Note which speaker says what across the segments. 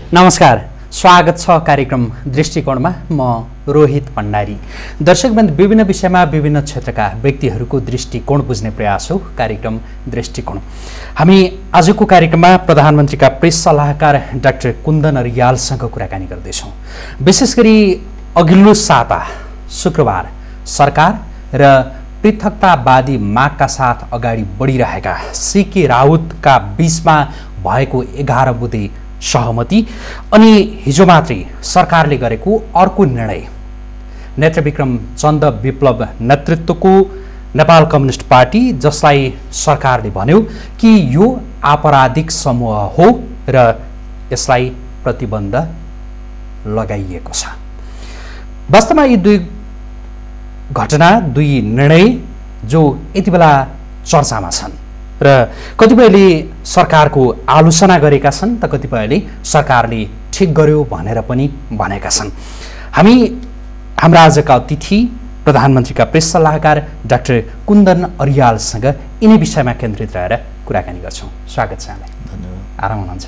Speaker 1: नमस्कार, स्वागत छ कार्यक्रम दृष्टिकोणमा। म रोहित भण्डारी। दर्शकवृन्द, विभिन्न विषयमा विभिन्न क्षेत्रका व्यक्तिहरूको दृष्टिकोण बुझ्ने प्रयास हो कार्यक्रम दृष्टिकोण। हामी आजको कार्यक्रममा प्रधानमन्त्रीका प्रेस सल्लाहकार डाक्टर कुन्दन रियालसँग कुराकानी गर्दैछौँ। विशेष गरी अघिल्लो साता शुक्रबार सरकार र पृथकतावादी मागका साथ अगाडि बढिरहेका सीके राउतका बीचमा भएको 11 बुँदे सहमति अनि हिजो मात्रै सरकारले गरेको अर्को निर्णय, नेत्रविक्रम चन्द विप्लव नेतृत्वको नेपाल कम्युनिस्ट पार्टी, जसलाई सरकारले भन्यो कि यो आपराधिक समूह हो र यसलाई प्रतिबन्ध लगाइएको छ। वास्तवमा यी दुई घटना, दुई निर्णय जो यति बेला चर्चामा छन् र कतिपयले सरकारको आलोचना गरेका छन् त कतिपयले सरकारले ठिक गर्यो भनेर पनि भनेका छन्। हामी हाम्रा आजका अतिथि प्रधानमन्त्रीका प्रेस सल्लाहकार डाक्टर कुन्दन रियालसँग यिनै विषयमा केन्द्रित रहेर कुराकानी गर्छौँ। स्वागत छ यहाँलाई। धन्यवाद। आराम हुनुहुन्छ?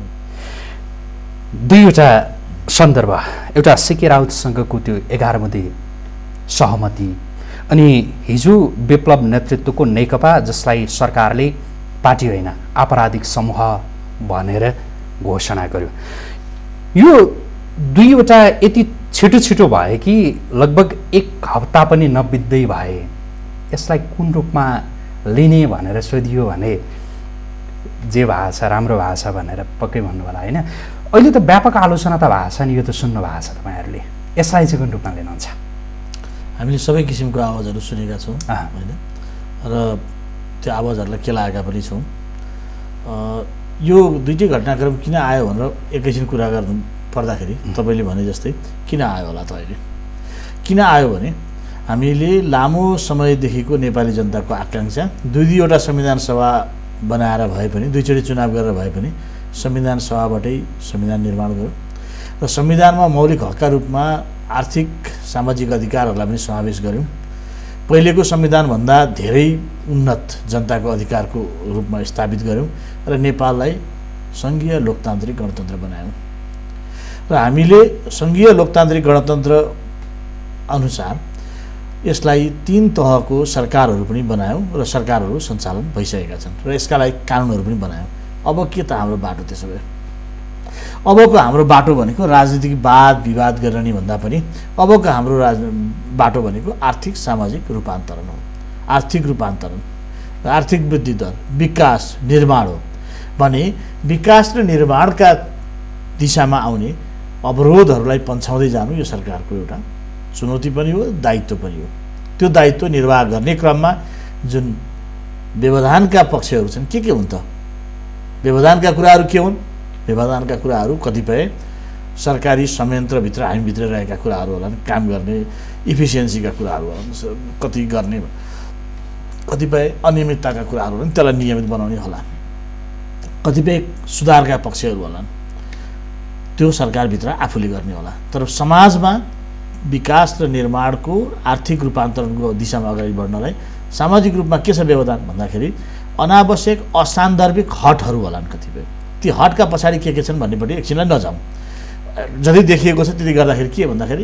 Speaker 1: दुईवटा सन्दर्भ, एउटा सीके राउतसँगको त्यो 11 बुँदे सहमति अनि हिजो विप्लव नेतृत्वको नेकपा, जसलाई सरकारले पार्टी होइन आपराधिक समूह भनेर घोषणा गर्यो। यो दुईवटा यति छिटो भए कि लगभग 1 हप्ता पनि नबित्दै भए। यसलाई कुन रूपमा लिने भनेर सोधियो भने जे भएको छ राम्रो भएको छ भनेर पक्कै भन्नु होला होइन। अहिले त व्यापक आलोचना त भएको छ नि, यो त सुन्नु भएको छ तपाईँहरूले। यसलाई चाहिँ कुन रूपमा लिनुहुन्छ?
Speaker 2: हामीले सबै किसिमको आवाजहरू सुनेका छौँ होइन, र त्यो आवाजहरूलाई के लागेका पनि छौँ। यो दुईटै घटनाक्रम किन आयो भनेर एकैछिन कुरा गर्नु पर्दाखेरि तपाईँले भने जस्तै किन आयो होला त अहिले? किन आयो भने हामीले लामो समयदेखिको नेपाली जनताको आकाङ्क्षा, दुईवटा संविधान सभा बनाएर भए पनि, दुईचोटि चुनाव गरेर भए पनि संविधान सभाबाटै संविधान निर्माण गर्यो र संविधानमा मौलिक हकका रूपमा आर्थिक सामाजिक अधिकारहरूलाई पनि समावेश गर्यौँ। पहिलेको संविधानभन्दा धेरै उन्नत जनताको अधिकारको रूपमा स्थापित गर्यौँ र नेपाललाई सङ्घीय लोकतान्त्रिक गणतन्त्र बनायौँ। र हामीले सङ्घीय लोकतान्त्रिक गणतन्त्र अनुसार यसलाई 3 तहको सरकारहरू पनि बनायौँ र सरकारहरू सञ्चालन भइसकेका छन् र यसका लागि कानुनहरू पनि बनायौँ। अब के त हाम्रो बाटो त्यसो भए? अबको हाम्रो बाटो भनेको राजनीतिक वाद विवाद गर्ने भन्दा पनि अबको हाम्रो बाटो भनेको आर्थिक सामाजिक रूपान्तरण हो। आर्थिक रूपान्तरण, आर्थिक वृद्धि दर, विकास, निर्माण हो भने विकास र निर्माणका दिशामा आउने अवरोधहरूलाई पन्छाउँदै जानु यो सरकारको एउटा चुनौती पनि हो, दायित्व पनि हो। त्यो दायित्व निर्वाह गर्ने क्रममा जुन व्यवधानका पक्षहरू छन् के हुन् त? व्यवधानका कुराहरू के हुन्? व्यवधानका कुराहरू कतिपय सरकारी संयन्त्रभित्र हामीभित्र रहेका कुराहरू होला, काम गर्ने इफिसियन्सीका कुराहरू होला, कति गर्ने कतिपय अनियमितताका कुराहरू होला, त्यसलाई नियमित बनाउने होला, कतिपय सुधारका पक्षहरू होला, त्यो सरकारभित्र आफूले गर्ने होला। तर समाजमा विकास र निर्माणको आर्थिक रूपान्तरणको दिशामा अगाडि बढ्नलाई सामाजिक रूपमा के छ व्यवधान भन्दाखेरि अनावश्यक असान्दर्भिक हटहरू होलान्। कतिपय ती हटका पछाडि के छन् भन्नेपट्टि एकछिनलाई नजाउँ। जति देखिएको छ त्यति गर्दाखेरि के भन्दाखेरि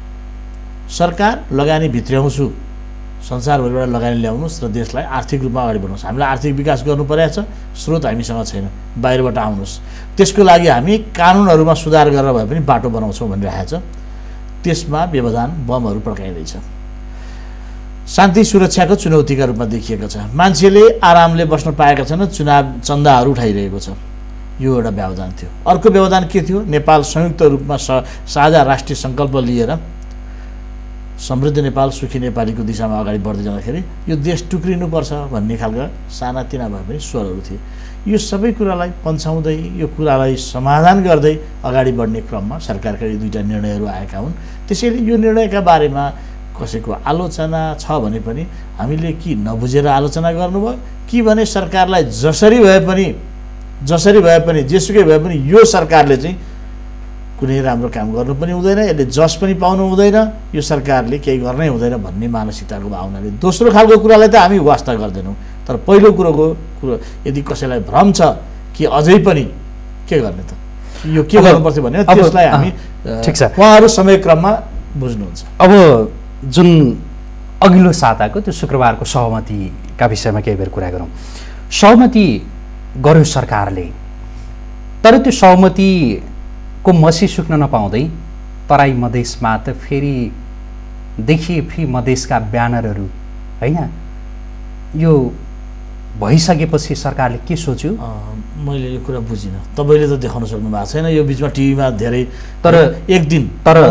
Speaker 2: सरकार लगानी भित्र्याउँछु, संसारभरिबाट लगानी ल्याउनुहोस् र देशलाई आर्थिक रूपमा अगाडि बढाउनुहोस्। हामीलाई आर्थिक विकास गर्नु परेको छ, स्रोत हामीसँग छैन, बाहिरबाट आउनुहोस्। त्यसको लागि हामी कानुनहरूमा सुधार गरेर भए पनि बाटो बनाउँछौँ भनिरहेको छ। त्यसमा व्यवधान बमहरू पड्काइँदैछ। शान्ति सुरक्षाको चुनौतीका रूपमा देखिएको छ। मान्छेले आरामले बस्न पाएका छैन, चुनाव चन्दाहरू उठाइरहेको छ। यो एउटा व्यवधान थियो। अर्को व्यवधान के थियो? नेपाल संयुक्त रूपमा साझा राष्ट्रिय सङ्कल्प लिएर समृद्ध नेपाल सुखी नेपालीको दिशामा अगाडि बढ्दै जाँदाखेरि यो देश टुक्रिनुपर्छ भन्ने खालका सानातिना भए पनि स्वरहरू थिए। यो सबै कुरालाई पन्छाउँदै, यो कुरालाई समाधान गर्दै अगाडि बढ्ने क्रममा सरकारका यी दुईवटा निर्णयहरू आएका हुन्। त्यसैले यो निर्णयका बारेमा कसैको आलोचना छ भने पनि हामीले कि नबुझेर आलोचना गर्नुभयो कि भने सरकारलाई जसरी भए पनि जेसुकै भए पनि यो सरकारले चाहिँ कुनै राम्रो काम गर्नु पनि हुँदैन, यसले जस पनि पाउनु हुँदैन, यो सरकारले केही गर्नै हुँदैन भन्ने मानसिकताको भावनाले दोस्रो खालको कुरालाई त हामी वास्ता गर्दैनौँ। तर पहिलो कुरो यदि कसैलाई भ्रम छ कि अझै पनि के गर्ने त? यो के गर्नुपर्छ भने त्यसलाई हामी
Speaker 1: ठिक छ
Speaker 2: उहाँहरू समयक्रममा बुझ्नुहुन्छ।
Speaker 1: अब जुन अघिल्लो साताको त्यो शुक्रबारको सहमतिका विषयमा केही बेर कुरा गरौँ। सहमति गर्यो सरकारले, तर त्यो सहमतिको मसी सुक्न नपाउँदै तराई मधेसमा त फेरि देखिए फ्री मधेसका ब्यानरहरू होइन, यो भइसकेपछि सरकारले के सोच्यो?
Speaker 2: मैले यो कुरा बुझिनँ, तपाईँले त देखाउन सक्नु भएको छैन यो बिचमा टिभीमा धेरै।
Speaker 1: तर
Speaker 2: एक दिन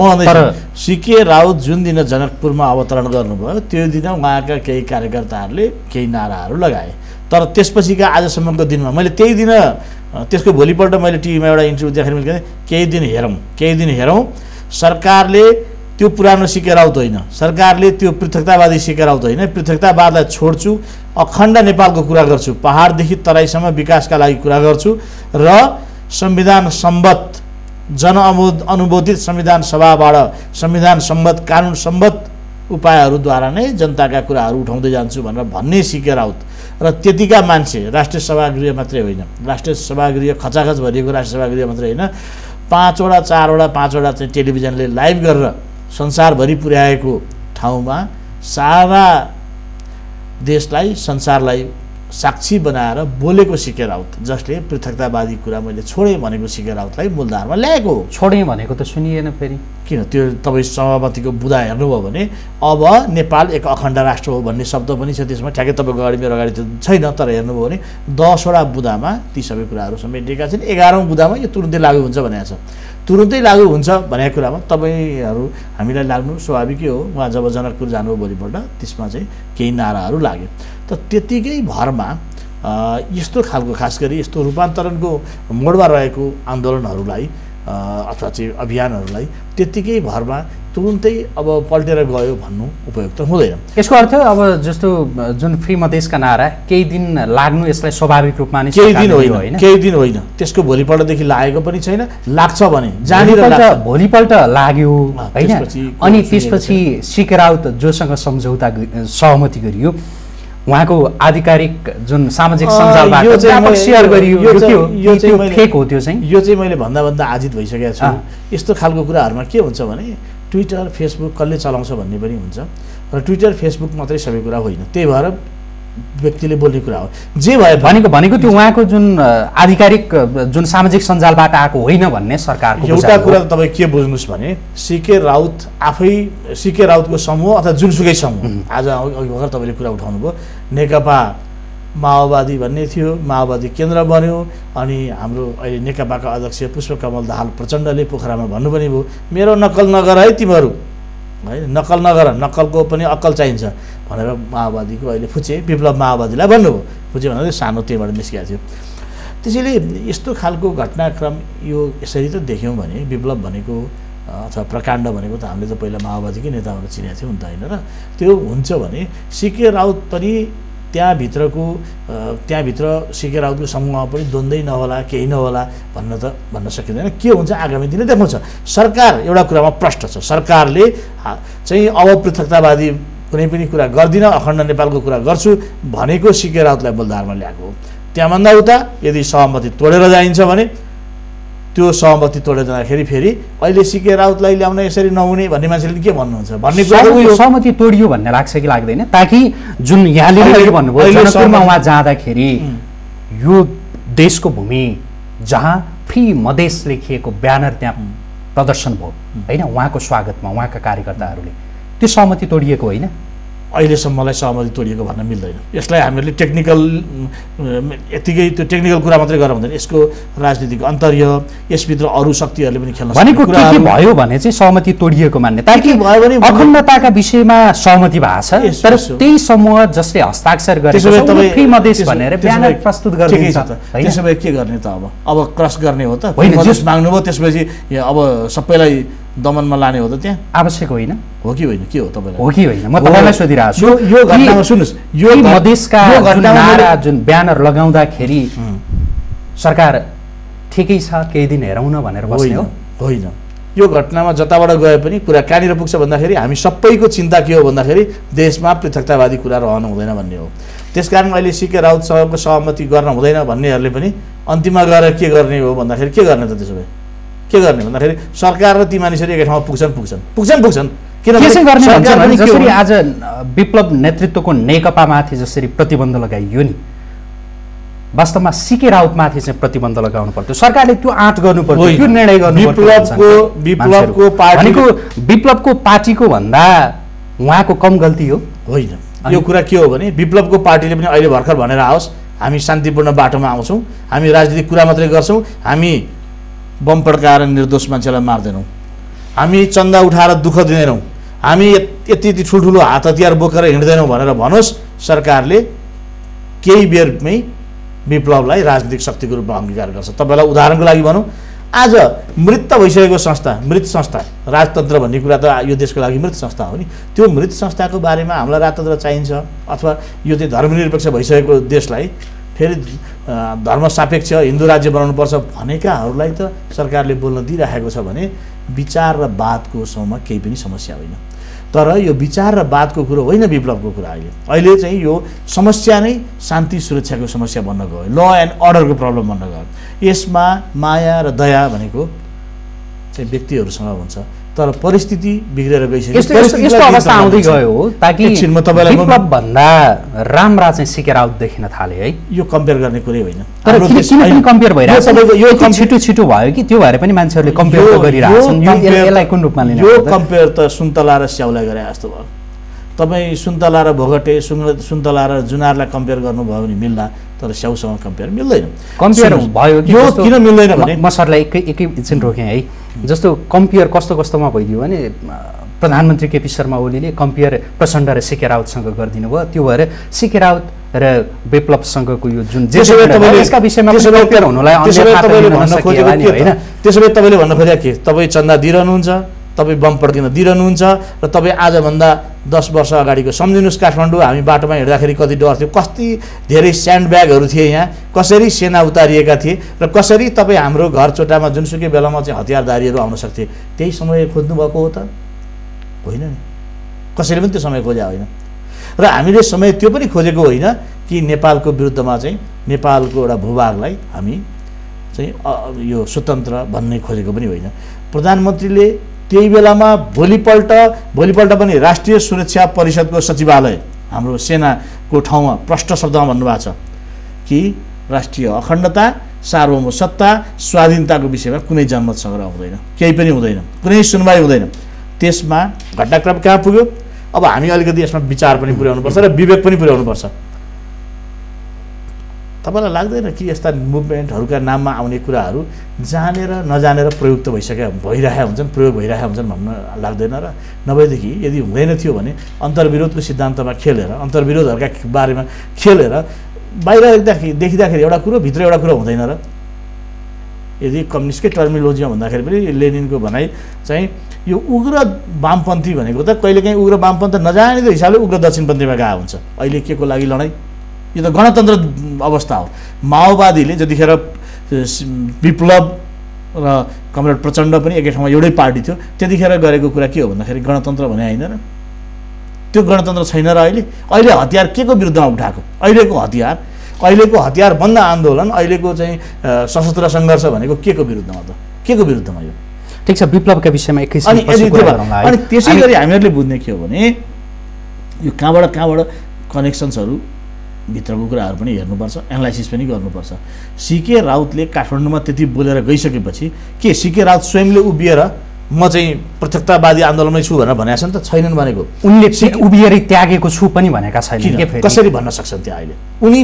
Speaker 2: सिके राउत जुन दिन जनकपुरमा अवतरण गर्नुभयो त्यो दिन उहाँका केही कार्यकर्ताहरूले केही नाराहरू लगाए, तर त्यसपछिका आजसम्मको दिनमा मैले त्यही दिन त्यसको भोलिपल्ट मैले टिभीमा एउटा इन्टरभ्यू देखेर मैले केही दिन हेरौँ सरकारले त्यो पुरानो सिके राउत होइन, सरकारले त्यो पृथकतावादी सिके राउत होइन, पृथकतावादलाई छोड्छु, अखण्ड नेपालको कुरा गर्छु, पहाडदेखि तराईसम्म विकासका लागि कुरा गर्छु र संविधान सम्बद्ध जनअनुमोदित संविधान सभाबाट संविधान सम्बद्ध कानुन सम्बद्ध उपायहरूद्वारा नै जनताका कुराहरू उठाउँदै जान्छु भनेर भन्ने सिके राउत र त्यतिका मान्छे राष्ट्रिय सभागृह मात्रै होइन, राष्ट्रिय सभागृह खचाखच भरिएको राष्ट्रिय सभागृह मात्रै होइन, 5वटा 4वटा 5वटा चाहिँ टेलिभिजनले लाइभ गरेर संसारभरि पुर्याएको ठाउँमा सारा देशलाई संसारलाई साक्षी बनाएर बोलेको सिके राउत, जसले पृथकतावादी कुरा मैले छोडेँ भनेको सिके राउतलाई मूलधारमा ल्याएको हो।
Speaker 1: छोडेँ भनेको त सुनिएन फेरि
Speaker 2: किन? त्यो तपाईँ सहमतिको बुँदा हेर्नुभयो भने अब नेपाल एक अखण्ड राष्ट्र हो भन्ने शब्द पनि छ त्यसमा, ठ्याक्कै तपाईँको अगाडि मेरो अगाडि त छैन, तर हेर्नुभयो भने 10वटा बुँदामा ती सबै कुराहरू समेटिएका छन्। 11औं बुँदामा यो तुरुन्तै लागू हुन्छ भनेको छ। तुरुन्तै लागू हुन्छ भनेको कुरामा तपाईँहरू हामीलाई लाग्नु स्वाभाविकै हो। उहाँ जब जनकपुर जानुभयो भोलिपल्ट त्यसमा चाहिँ केही नाराहरू लाग्यो, त त्यतिकै भरमा यस्तो खालको खास गरी यस्तो रूपान्तरणको मोडमा रहेको आन्दोलनहरूलाई अथवा चाहिँ अभियानहरूलाई त्यतिकै भरमा तुरुन्तै अब पल्टेर गयो भन्नु उपयुक्त हुँदैन।
Speaker 1: यसको अर्थ अब जस्तो जुन फ्री मधेसका नारा केही दिन लाग्नु यसलाई स्वाभाविक रूपमा नै
Speaker 2: केही दिन होइन, त्यसको भोलिपल्टदेखि लागेको पनि छैन, लाग्छ भने
Speaker 1: भोलिपल्ट लाग्यो होइन। अनि त्यसपछि सिके राउत जोसँग सम्झौता सहमति गरियो, उहाँको आधिकारिक जुन सामाजिक सञ्जालबाट सेयर गरियो, यो फेक हो। त्यो
Speaker 2: चाहिँ मैले भन्दा आजित भइसकेको छु। यस्तो खालको कुराहरूमा के हुन्छ भने ट्विटर फेसबुक कसले चलाउँछ भन्ने पनि हुन्छ, र ट्विटर फेसबुक मात्रै सबै कुरा होइन, त्यही भएर व्यक्तिले बोल्ने कुरा हो। जे भए
Speaker 1: भनेको त्यो उहाँको जुन आधिकारिक जुन सामाजिक सञ्जालबाट आएको होइन भन्ने सरकारको
Speaker 2: एउटा कुरा त तपाईँ के बुझ्नुहोस् भने सिके राउत आफै सिके राउतको समूह अथवा जुनसुकै समूह, आज अघि भर्खर तपाईँले कुरा उठाउनु भयो, नेकपा माओवादी भन्ने थियो, माओवादी केन्द्र बन्यो, अनि हाम्रो अहिले नेकपाका अध्यक्ष पुष्पकमल दाहाल प्रचण्डले पोखरामा भन्नु पनि भयो मेरो नक्कल नगर है तिमीहरू, है नक्कल नगर, नक्कलको पनि अक्कल चाहिन्छ भनेर माओवादीको अहिले फुचे विप्लव माओवादीलाई भन्नुभयो। फुचे भनेर सानो त्यहीबाट निस्किएको थियो। त्यसैले यस्तो खालको घटनाक्रम यो यसरी त देख्यौँ भने विप्लव भनेको अथवा प्रकाण्ड भनेको त हामीले त पहिला माओवादीकै नेताहरू चिनेको थियौँ नि त होइन, र त्यो हुन्छ भने सिके राउत पनि त्यहाँभित्र सिके राउतको समूहमा पनि द्वन्द्वै नहोला केही नहोला भन्न सकिँदैन। के हुन्छ आगामी दिनले देखाउँछ। सरकार एउटा कुरामा प्रष्ट छ, सरकारले चाहिँ अब पृथकतावादी कुनै पनि कुरा गर्दिनँ, अखण्ड नेपालको कुरा गर्छु भनेको सिके राउतलाई मूलधारमा ल्याएको हो। त्यहाँभन्दा उता यदि सहमति तोडेर जाइन्छ भने त्यो सहमति तोडेर जाँदाखेरि फेरि अहिले सिके राउतलाई ल्याउन यसरी नहुने भन्ने मान्छेले के भन्नुहुन्छ भन्ने कुरा
Speaker 1: सहमति तोडियो भन्ने लाग्छ कि लाग्दैन? ताकि जुन यहाँले भन्नुभयो जनकपुरमा उहाँ जाँदाखेरि यो देशको भूमि जहाँ फ्री मधेस लेखिएको ब्यानर त्यहाँ प्रदर्शन भयो होइन, उहाँको स्वागतमा उहाँका कार्यकर्ताहरूले, त्यो सहमति तोडिएको होइन?
Speaker 2: अहिलेसम्मलाई सहमति तोडिएको भन्न मिल्दैन। यसलाई हामीले टेक्निकल यतिकै त्यो टेक्निकल कुरा मात्रै गरेर हुँदैन, यसको राजनीतिक अन्तर्य यसभित्र अरू शक्तिहरूले पनि खेल्न
Speaker 1: भनेको के भयो भने चाहिँ सहमति तोडिएको मान्ने, ताकि भयो भने अखण्डताका विषयमा सहमति भएको छ, तर त्यही समूह जसले हस्ताक्षर गरेको फ्री मधेस भनेर ब्यानर प्रस्तुत गरिन्छ।
Speaker 2: त्यसो भए के गर्ने त? अब क्रस गर्ने हो त? मधेस माग्नुभयो त्यसपछि अब सबैलाई दमनमा लाने हो त? त्यहाँ
Speaker 1: आवश्यक होइन
Speaker 2: हो कि होइन? के हो तपाईँलाई?
Speaker 1: हो कि होइन म तपाईँलाई सोधिरहेको छु।
Speaker 2: यो घटनामा सुन्नुहोस्, यो
Speaker 1: मधेसका नारा जुन ब्यानर लगाउँदाखेरि सरकार ठिकै छ केही दिन हेरौँ न भनेर बस्ने हो?
Speaker 2: होइन, यो घटनामा जताबाट गए पनि कुरा कहाँनिर पुग्छ भन्दाखेरि हामी सबैको चिन्ता के हो भन्दाखेरि देशमा पृथकतावादी कुरा रहनु हुँदैन भन्ने हो। त्यसकारण अहिले सिके राउतसँगको सहमति गर्न हुँदैन भन्नेहरूले पनि अन्तिममा गएर के गर्ने हो भन्दाखेरि के गर्ने त? त्यसो भए के गर्ने भन्दाखेरि सरकार र ती मानिसहरू एकै ठाउँमा पुग्छन्
Speaker 1: त्यसै गर्ने भन्छन् भने जसरी आज विप्लव नेतृत्वको नेकपामाथि जसरी प्रतिबन्ध लगाइयो नि वास्तवमा सीके राउतमाथि चाहिँ प्रतिबन्ध लगाउनु पर्थ्यो सरकारले त्यो आँट गर्नु पर्थ्यो त्यो निर्णय गर्नु पर्थ्यो विप्लवको पार्टीको भन्दा उहाँको कम गल्ती हो
Speaker 2: होइन यो कुरा के हो भने विप्लवको पार्टीले पनि अहिले भर्खर भनेर आओस् हामी शान्तिपूर्ण बाटोमा आउँछौँ हामी राजनीतिक कुरा मात्रै गर्छौँ हामी बम पड्काएर निर्दोष मान्छेलाई मार्दैनौँ हामी चन्दा उठाएर दुःख दिँदैनौँ हामी यति ठुल्ठुलो हात हतियार बोकेर हिँड्दैनौँ भनेर भनोस् सरकारले केही बेरमै विप्लवलाई राजनीतिक शक्तिको रूपमा अङ्गीकार गर्छ तपाईँलाई उदाहरणको लागि भनौँ आज मृत भइसकेको मृत संस्था राजतन्त्र भन्ने कुरा त यो देशको लागि मृत संस्था हो नि त्यो मृत संस्थाको बारेमा हामीलाई राजतन्त्र चाहिन्छ अथवा यो चाहिँ धर्मनिरपेक्ष भइसकेको देशलाई फेरि धर्मसापेक्ष हिन्दू राज्य बनाउनुपर्छ भनेकाहरूलाई त सरकारले बोल्न दिइराखेको छ भने विचार र वादको समयमा केही पनि समस्या होइन तर यो विचार र वादको कुरो होइन विप्लवको कुरा अहिले चाहिँ यो समस्या नै शान्ति सुरक्षाको समस्या बन्न गयो ल एन्ड अर्डरको प्रब्लम बन्न गयो यसमा माया र दया भनेको चाहिँ व्यक्तिहरूसँग हुन्छ तर परिस्थिति बिग्रेर गइसक्यो
Speaker 1: यस्तो अवस्था आउँदै गयो हो ताकि विप्लव भन्दा राम्रा चाहिँ सीके राउत देखिन थाले है
Speaker 2: यो कम्पेयर गर्ने कुरै होइन
Speaker 1: तर किन कम्पेयर भइरहेको यो छिटो भयो कि त्यो भएर पनि मान्छेहरूले कम्पेयर गरिरहेछन् यसलाई कुन रूपमा लिने
Speaker 2: यो कम्पेयर त सुन्तला र स्याउलाई गरे जस्तो भयो तपाईँ सुन्तला र भोगटे सुन्तला र जुनारलाई कम्पेयर गर्नुभयो भने मिल्ला तर स्याउसँग कम्पेयर मिल्दैन
Speaker 1: कम्पेयर भयो
Speaker 2: यो किन मिल्दैन भने
Speaker 1: म सरलाई एकैछिन रोकेँ है जस्तो कम्पेयर कस्तोमा भइदियो भने प्रधानमन्त्री केपी शर्मा ओलीले कम्पेयर प्रचण्ड र सीके राउतसँग गरिदिनु भयो त्यो भएर सीके राउत र विप्लवसँगको यो जुन यसका विषयमा कम्पेयर हुनुलाई
Speaker 2: त्यसो भए तपाईँले भन्न खोजेको के तपाईँ चन्दा दिइरहनुहुन्छ तपाईँ बम पड्किन दिइरहनुहुन्छ र तपाईँ आजभन्दा 10 वर्ष अगाडिको सम्झिनुहोस् काठमाडौँ हामी बाटोमा हिँड्दाखेरि कति डर थियो कति धेरै स्यान्ड ब्यागहरू थिए यहाँ कसरी सेना उतारिएका थिए र कसरी तपाईँ हाम्रो घर चोटामा जुनसुकै बेलामा चाहिँ हतियारधारीहरू आउन सक्थे त्यही समय खोज्नु भएको हो त होइन नि कसैले पनि त्यो समय खोजे होइन र हामीले समय त्यो पनि खोजेको होइन कि नेपालको विरुद्धमा चाहिँ नेपालको एउटा भूभागलाई हामी चाहिँ यो स्वतन्त्र भन्ने खोजेको पनि होइन प्रधानमन्त्रीले त्यही बेलामा भोलिपल्ट पनि राष्ट्रिय सुरक्षा परिषदको सचिवालय हाम्रो सेनाको ठाउँमा प्रष्ट शब्दमा भन्नुभएको छ कि राष्ट्रिय अखण्डता सार्वभौमसत्ता स्वाधीनताको विषयमा कुनै जनमत सङ्ग्रह हुँदैन केही पनि हुँदैन कुनै सुनवाई हुँदैन त्यसमा घटनाक्रम कहाँ पुग्यो अब हामी अलिकति यसमा विचार पनि पुर्याउनुपर्छ र विवेक पनि पुर्याउनुपर्छ तपाईँलाई लाग्दैन कि यस्ता मुभमेन्टहरूका नाममा आउने कुराहरू जानेर नजानेर प्रयोग त भइरहेका हुन्छन् प्रयोग भइरहेका हुन्छन् भन्न लाग्दैन र नभएदेखि यदि हुँदैन थियो भने अन्तर्विरोधको सिद्धान्तमा खेलेर अन्तर्विरोधहरूका बारेमा खेलेर बाहिर देखिँदाखेरि एउटा कुरो भित्र एउटा कुरो हुँदैन र यदि कम्युनिस्टकै टर्मिनोलोजीमा भन्दाखेरि पनि लेनिनको भनाइ चाहिँ यो उग्र वामपन्थी भनेको त कहिलेकाहीँ उग्र वामपन्थ नजानेको हिसाबले उग्र दक्षिणपन्थीमा गएको हुन्छ अहिले के को लागि लडाइँ यो त गणतन्त्र अवस्था हो माओवादीले जतिखेर विप्लव र कमरेड प्रचण्ड पनि एकै ठाउँमा एउटै पार्टी थियो त्यतिखेर गरेको कुरा के हो भन्दाखेरि गणतन्त्र भने होइन र त्यो गणतन्त्र छैन र अहिले हतियार के को विरुद्धमा उठाएको अहिलेको हतियार बन्द आन्दोलन अहिलेको चाहिँ सशस्त्र सङ्घर्ष भनेको के को विरुद्धमा त के को विरुद्धमा यो
Speaker 1: ठिक छ विप्लवका विषयमा
Speaker 2: अनि त्यसै गरी हामीहरूले बुझ्ने के हो भने यो कहाँबाट कनेक्सन्सहरू भित्रको कुराहरू पनि हेर्नुपर्छ एनालाइसिस पनि गर्नुपर्छ सीके राउतले काठमाडौँमा त्यति बोलेर गइसकेपछि के सीके राउत स्वयंले उभिएर म चाहिँ प्रत्यक्षतावादी आन्दोलनमै छु भनेर भनेका छन् त छैनन् भनेको
Speaker 1: उनले उभिएरै त्यागेको छु पनि भनेका छैनन्
Speaker 2: कसरी भन्न सक्छन् त्यो अहिले उनी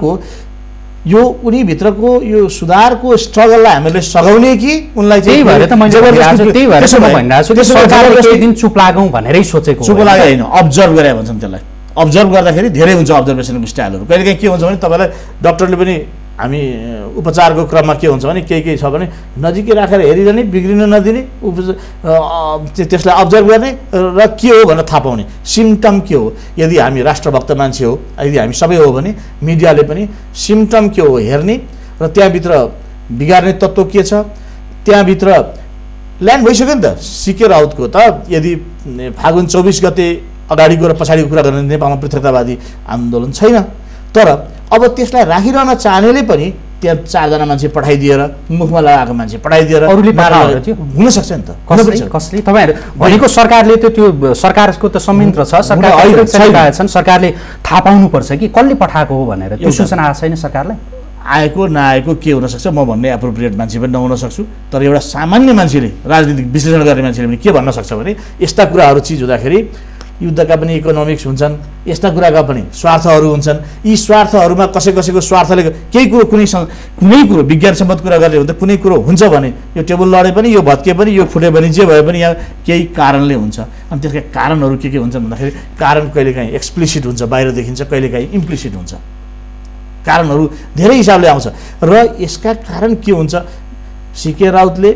Speaker 2: भित्रको यो सुधारको स्ट्रगललाई हामीले सघाउने कि उनलाई
Speaker 1: त्यही भएर त मैले भनिरहेको छु सरकारले केही दिन चुप लागौँ भनेरै सोचेको
Speaker 2: चुप लागे होइन अब्जर्भ गरे भन्छन् त्यसलाई अब्जर्भ गर्दाखेरि धेरै हुन्छ अब्जर्भेसनको स्टाइलहरू कहिलेकाहीँ के हुन्छ भने तपाईँलाई डक्टरले पनि हामी उपचारको क्रममा के हुन्छ भने केही छ भने नजिकै राखेर हेरिरहने बिग्रिन नदिने त्यसलाई अब्जर्भ गर्ने र के हो भनेर थाहा पाउने सिम्टम के हो यदि हामी राष्ट्रभक्त मान्छे हो यदि हामी सबै हो भने मिडियाले पनि सिम्टम के हो हेर्ने र त्यहाँभित्र बिगार्ने तत्त्व के छ त्यहाँभित्र ल्यान्ड भइसक्यो नि त सीके राउतको त यदि फागुन 24 गते अगाडिको र पछाडिको कुरा गर्ने नेपालमा पृथकतावादी आन्दोलन छैन तर अब त्यसलाई राखिरहन चाहनेले पनि त्यहाँ 4 जना मान्छे पठाइदिएर मुखमा लगाएको मान्छे पठाइदिएर
Speaker 1: अरूले पठाएर थियो
Speaker 2: हुन सक्छ नि त
Speaker 1: कसले तपाईहरु भनेको सरकारले त्यो सरकारको त संयन्त्र छ सरकारले छन् सरकारले थाहा पाउनु पर्छ कि कसले पठाएको हो भनेर त्यो सूचना आएको छैन सरकारलाई
Speaker 2: आएको नआएको के हुन सक्छ म भन्ने एप्रोप्रिएट मान्छे पनि नहुन सक्छु तर एउटा सामान्य मान्छेले राजनीतिक विश्लेषण गर्ने मान्छेले पनि के भन्न सक्छ भने यस्ता कुराहरू चिज हुँदाखेरि युद्धका पनि इकोनोमिक्स हुन्छन् यस्ता कुराका पनि स्वार्थहरू हुन्छन् यी स्वार्थहरूमा कसैको स्वार्थले केही कुरो कुनै कुरो विज्ञान सम्बन्ध कुरा गर्ने हो भने कुनै कुरो हुन्छ भने यो टेबल लडे पनि यो भत्के पनि यो फुटे पनि जे भए पनि यहाँ केही कारणले हुन्छ अनि त्यसका कारणहरू के हुन्छन् भन्दाखेरि कारण कहिलेकाहीँ एक्सप्लिसिट हुन्छ बाहिर देखिन्छ कहिलेकाहीँ इम्प्लिसिट हुन्छ कारणहरू धेरै हिसाबले आउँछ र यसका कारण के हुन्छ सीके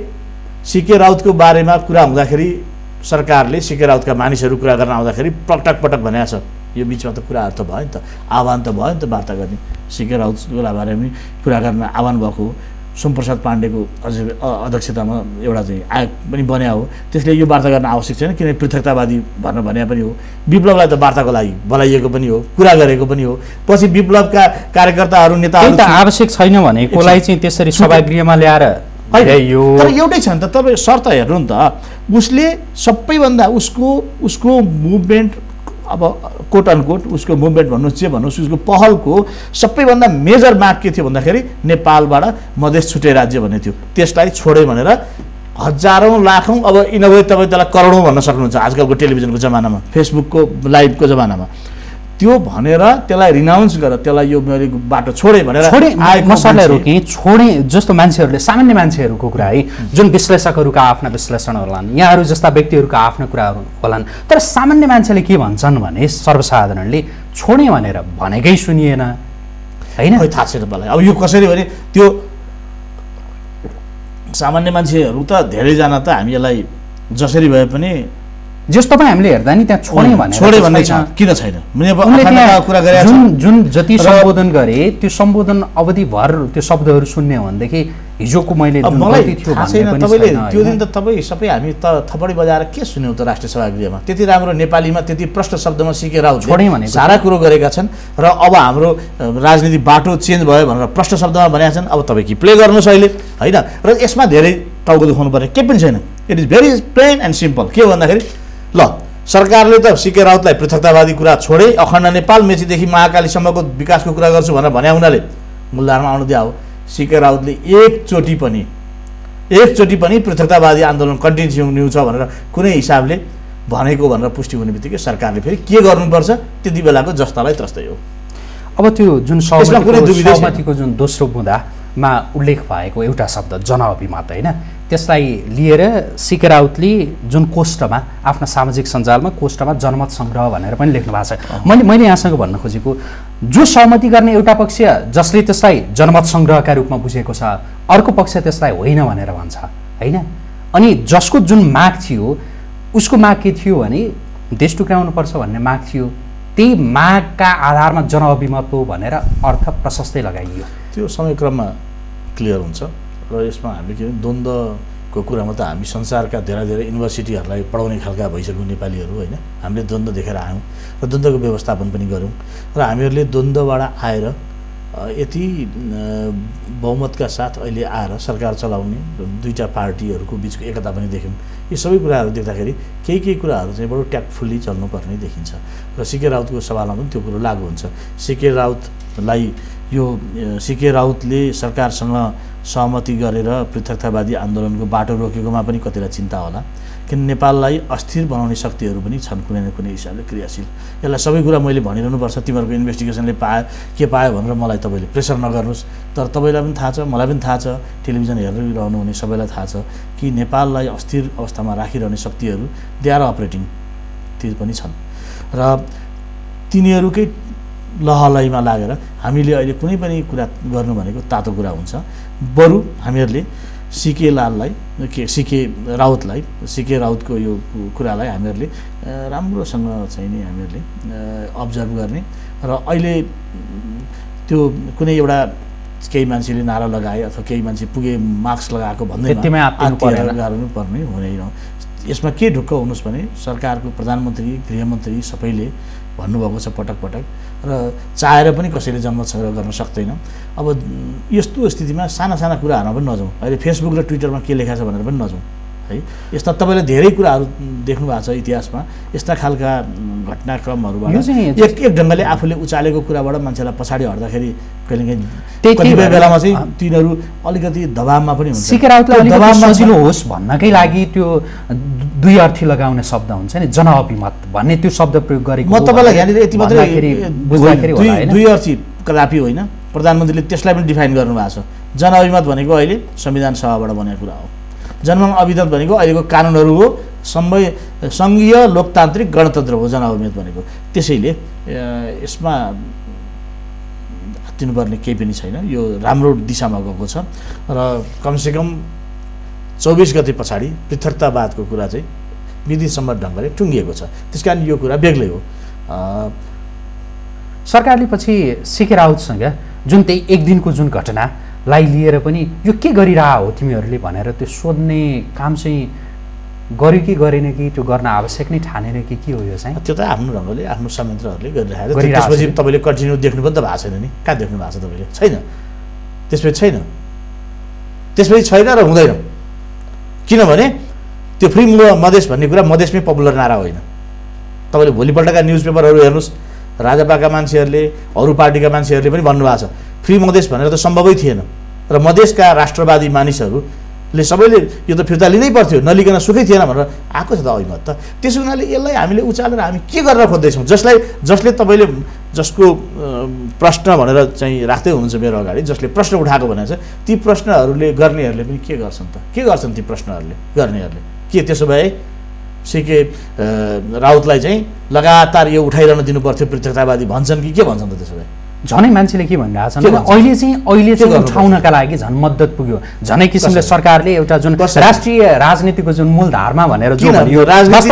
Speaker 2: राउतको बारेमा कुरा हुँदाखेरि सरकारले सीके राउतका मानिसहरू कुरा गर्न आउँदाखेरि पटक भनेको छ यो बिचमा त कुराहरू त भयो नि त आह्वान त भयो नि त वार्ता गर्ने सीके राउतको बारेमा पनि कुरा गर्न आह्वान भएको सोमप्रसाद पाण्डेको अध्यक्षतामा एउटा चाहिँ आयोग पनि बन्या हो त्यसले यो वार्ता गर्न आवश्यक छैन किनभने पृथकतावादी भन्न भने पनि हो विप्लवलाई त वार्ताको लागि बोलाइएको पनि हो कुरा गरेको पनि हो पछि विप्लवका कार्यकर्ताहरू नेताहरू
Speaker 1: त आवश्यक छैन भनेकोलाई चाहिँ त्यसरी सभागृहमा ल्याएर
Speaker 2: तर एउटै छ नि त तपाईँ शर्त हेर्नु नि त उसले सबैभन्दा उसको मुभमेन्ट अब कोट अनकोट उसको मुभमेन्ट भन्नुहोस् जे भन्नुहोस् उसको पहलको सबैभन्दा मेजर माग के थियो भन्दाखेरि नेपालबाट मधेस छुट्टै राज्य भन्ने थियो त्यसलाई छोडे भनेर हजारौँ लाखौँ अब इनभए तपाईँ त्यसलाई करोडौँ भन्न सक्नुहुन्छ आजकलको टेलिभिजनको जमानामा फेसबुकको लाइभको जमानामा त्यो भनेर त्यसलाई रिनाउन्स गरेर त्यसलाई यो मैले बाटो छोडे भनेर
Speaker 1: मसलालाई रोके छोडे जस्तो मान्छेहरूले सामान्य मान्छेहरूको कुरा है जुन विश्लेषकहरूका आफ्ना विश्लेषण होलान् यहाँहरू जस्ता व्यक्तिहरूका आफ्ना कुराहरू होलान् तर सामान्य मान्छेले के भन्छन् भने सर्वसाधारणले छोडे भनेर भनेकै सुनिएन हैन
Speaker 2: थाहा छैन मलाई अब यो कसरी भने त्यो सामान्य मान्छेहरू त धेरैजना त हामी यसलाई जसरी भए पनि
Speaker 1: जस तपाईँ हामीले हेर्दा नि त्यहाँ छोडे
Speaker 2: भन्ने छ किन छैन
Speaker 1: जुन जति सम्बोधन गरे त्यो सम्बोधन अवधिभर त्यो शब्दहरू सुन्ने हो भनेदेखि हिजोको मैले
Speaker 2: तपाईँले त्यो दिन त तपाईँ सबै हामी त थपडी बजाएर के सुन्यौँ त राष्ट्रिय सभागृहमा त्यति राम्रो नेपालीमा त्यति प्रष्ट शब्दमा सीके राउत
Speaker 1: छोडे भने
Speaker 2: सारा कुरो गरेका छन् र अब हाम्रो राजनीति बाटो चेन्ज भयो भनेर प्रष्ट शब्दमा भनेका छन् अब तपाईँ कि प्ले गर्नुहोस् अहिले होइन र यसमा धेरै टाउको दुखाउनु पर्ने केही पनि छैन it is very plain and simple के हो भन्दाखेरि ल सरकारले त सीके राउतलाई पृथकतावादी कुरा छोडे अखण्ड नेपाल मेचीदेखि महाकालीसम्मको विकासको कुरा गर्छु भनेर भने हुनाले मूलधारमा आउनु दिया हो सीके राउतले एकचोटि पनि पृथकतावादी आन्दोलन कन्टिन्यू छ भनेर कुनै हिसाबले भनेको भनेर पुष्टि हुने बित्तिकै सरकारले फेरि के गर्नुपर्छ त्यति बेलाको जस्तालाई तस्तै हो
Speaker 1: अब त्यो जुन सहमतिको जुन दोस्रो बुँदामा उल्लेख भएको एउटा शब्द जनअभिमत होइन त्यसलाई लिएर सीके राउतले जुन कोष्टमा आफ्ना सामाजिक सञ्जालमा कोष्टमा जनमत सङ्ग्रह भनेर पनि लेख्नु भएको छ मैले यहाँसँग भन्न खोजेको जो सहमति गर्ने एउटा पक्ष जसले त्यसलाई जनमत सङ्ग्रहका रूपमा बुझेको छ अर्को पक्ष त्यसलाई होइन भनेर भन्छ होइन अनि जसको जुन माग थियो उसको माग के थियो भने देश टुक्राउनुपर्छ भन्ने माग थियो त्यही मागका आधारमा जनअभिमत हो भनेर अर्थ प्रशस्तै लगाइयो
Speaker 2: त्यो समयक्रममा क्लियर हुन्छ र यसमा हामीले के द्वन्द्वको कुरामा त हामी संसारका धेरै युनिभर्सिटीहरूलाई पढाउने खालका भइसक्यौँ नेपालीहरू होइन हामीले द्वन्द्व देखेर आयौँ र द्वन्द्वको व्यवस्थापन पनि गऱ्यौँ र हामीहरूले द्वन्द्वबाट आएर यति बहुमतका साथ अहिले आएर सरकार चलाउने दुईटा पार्टीहरूको बिचको एकता पनि देख्यौँ यी सबै कुराहरू देख्दाखेरि केही कुराहरू चाहिँ बडो ट्याक्टफुल्ली चल्नुपर्ने देखिन्छ र सीके राउतको सवालमा पनि त्यो कुरो लागु हुन्छ सीके राउतले सरकारसँग सहमति गरेर पृथकतावादी आन्दोलनको बाटो रोकेकोमा पनि कतिलाई चिन्ता होला किन नेपाललाई अस्थिर बनाउने शक्तिहरू पनि छन् कुनै न कुनै हिसाबले क्रियाशील यसलाई सबै कुरा मैले भनिरहनुपर्छ तिमीहरूको इन्भेस्टिगेसनले के पायो भनेर मलाई तपाईँले प्रेसर नगर्नुहोस् तर तपाईँलाई पनि थाहा छ मलाई पनि थाहा छ टेलिभिजन हेरिरहनु हुने सबैलाई थाहा छ कि नेपाललाई अस्थिर अवस्थामा राखिरहने शक्तिहरू दे आर अपरेटिङ ती पनि छन् र तिनीहरूकै लहलैमा लागेर हामीले अहिले कुनै पनि कुरा गर्नु भनेको तातो कुरा हुन्छ बरु हामीहरूले सीके राउतको यो कुरालाई हामीहरूले राम्रोसँग चाहिँ नि हामीहरूले अब्जर्भ गर्ने र अहिले त्यो कुनै एउटा केही मान्छेले नारा लगाए अथवा केही मान्छे पुगे मार्क्स लगाएको भन्दैमा गर्नुपर्ने हुँदैन यसमा के ढुक्क हुनुहोस् भने सरकारको प्रधानमन्त्री गृहमन्त्री सबैले भन्नुभएको छ पटक पटक र चाहेर पनि कसैले जन्म संग्रह गर्न सक्दैन। अब यस्तो स्थितिमा साना साना कुराहरूमा पनि नजाउँ, अहिले फेसबुक र ट्विटरमा के लेखा छ भनेर पनि नजाउँ है। यस्ता तपाईँले धेरै कुराहरू देख्नु भएको छ इतिहासमा, यस्ता खालका घटनाक्रमहरूबाट एक ढङ्गले आफूले उचालेको कुराबाट मान्छेलाई पछाडि हट्दाखेरि कहिलेकाहीँ कतिपय बेलामा चाहिँ तिनीहरू अलिकति दबावमा पनि हुन्छ।
Speaker 1: सिके राउतलाई सजिलो होस् भन्नकै लागि त्यो दुई अर्थी लगाउने शब्द हुन्छ नि, जनअभिमत भन्ने त्यो शब्द प्रयोग गरेको
Speaker 2: म तपाईँलाई यहाँनिर यति मात्रै दुई अर्थी कदापि होइन, प्रधानमन्त्रीले त्यसलाई पनि डिफाइन गर्नुभएको छ। जनअभिमत भनेको अहिले संविधान सभाबाट बनेको कुरा हो, जनअभिमत भनेको अहिलेको कानुनहरू हो, सङ्घीय लोकतान्त्रिक गणतन्त्र हो जनअभिमत भनेको। त्यसैले यसमा दिनुपर्ने केही पनि छैन, यो राम्रो दिशामा गएको छ र कमसेकम 24 गते पछाडि पृथकतावादको कुरा चाहिँ विधिसम्मत ढङ्गले टुङ्गिएको छ। त्यस कारण यो कुरा बेग्लै हो।
Speaker 1: सरकारले पछि सिके राउतसँग जुन त्यही एक दिनको जुन घटनालाई लिएर पनि यो के गरिरह हो तिमीहरूले भनेर त्यो सोध्ने काम चाहिँ गर्यो कि गरेन कि त्यो गर्न आवश्यक नै ठानेर कि के हो यो चाहिँ?
Speaker 2: त्यो त आफ्नो ढङ्गले आफ्नो संयन्त्रहरूले गरिरहेको छ। त्यसपछि तपाईँले कन्टिन्यू देख्नु पनि त भएको छैन नि, कहाँ देख्नु भएको छ तपाईँले? छैन, त्यसपछि छैन, त्यसपछि छैन र हुँदैन। किनभने त्यो फ्री मधेस भन्ने कुरा मधेसमै पपुलर नारा होइन। तपाईँले भोलिपल्टका न्युज पेपरहरू हेर्नुहोस्, राजापाका मान्छेहरूले अरू पार्टीका मान्छेहरूले पनि भन्नुभएको छ फ्री मधेस भनेर त सम्भवै थिएन र मधेसका राष्ट्रवादी मानिसहरूले सबैले यो त फिर्ता लिनै पर्थ्यो, नलिकन सुखै थिएन भनेर आएको छ त अभिमत त। त्यसो हुनाले यसलाई हामीले उचालेर हामी के गरेर खोज्दैछौँ? जसले तपाईँले जसको प्रश्न भनेर चाहिँ राख्दै हुनुहुन्छ मेरो अगाडि, जसले प्रश्न उठाएको भनेको छ, ती प्रश्नहरूले गर्नेहरूले पनि के गर्छन् त? के गर्छन् ती प्रश्नहरूले गर्नेहरूले? के त्यसो भए सिके राउतलाई चाहिँ लगातार यो उठाइरहन दिनु पर्थ्यो पृथकतावादी भन्छन् कि के भन्छन् त? त्यसो भए
Speaker 1: झनै मान्छेले के भनिरहेछन् अहिले चाहिँ उठाउनका लागि झन् मद्दत पुग्यो, झनै किसिमले सरकारले एउटा जुन राष्ट्रिय राजनीतिको जुन मूलधारमा भनेर जो भनियो,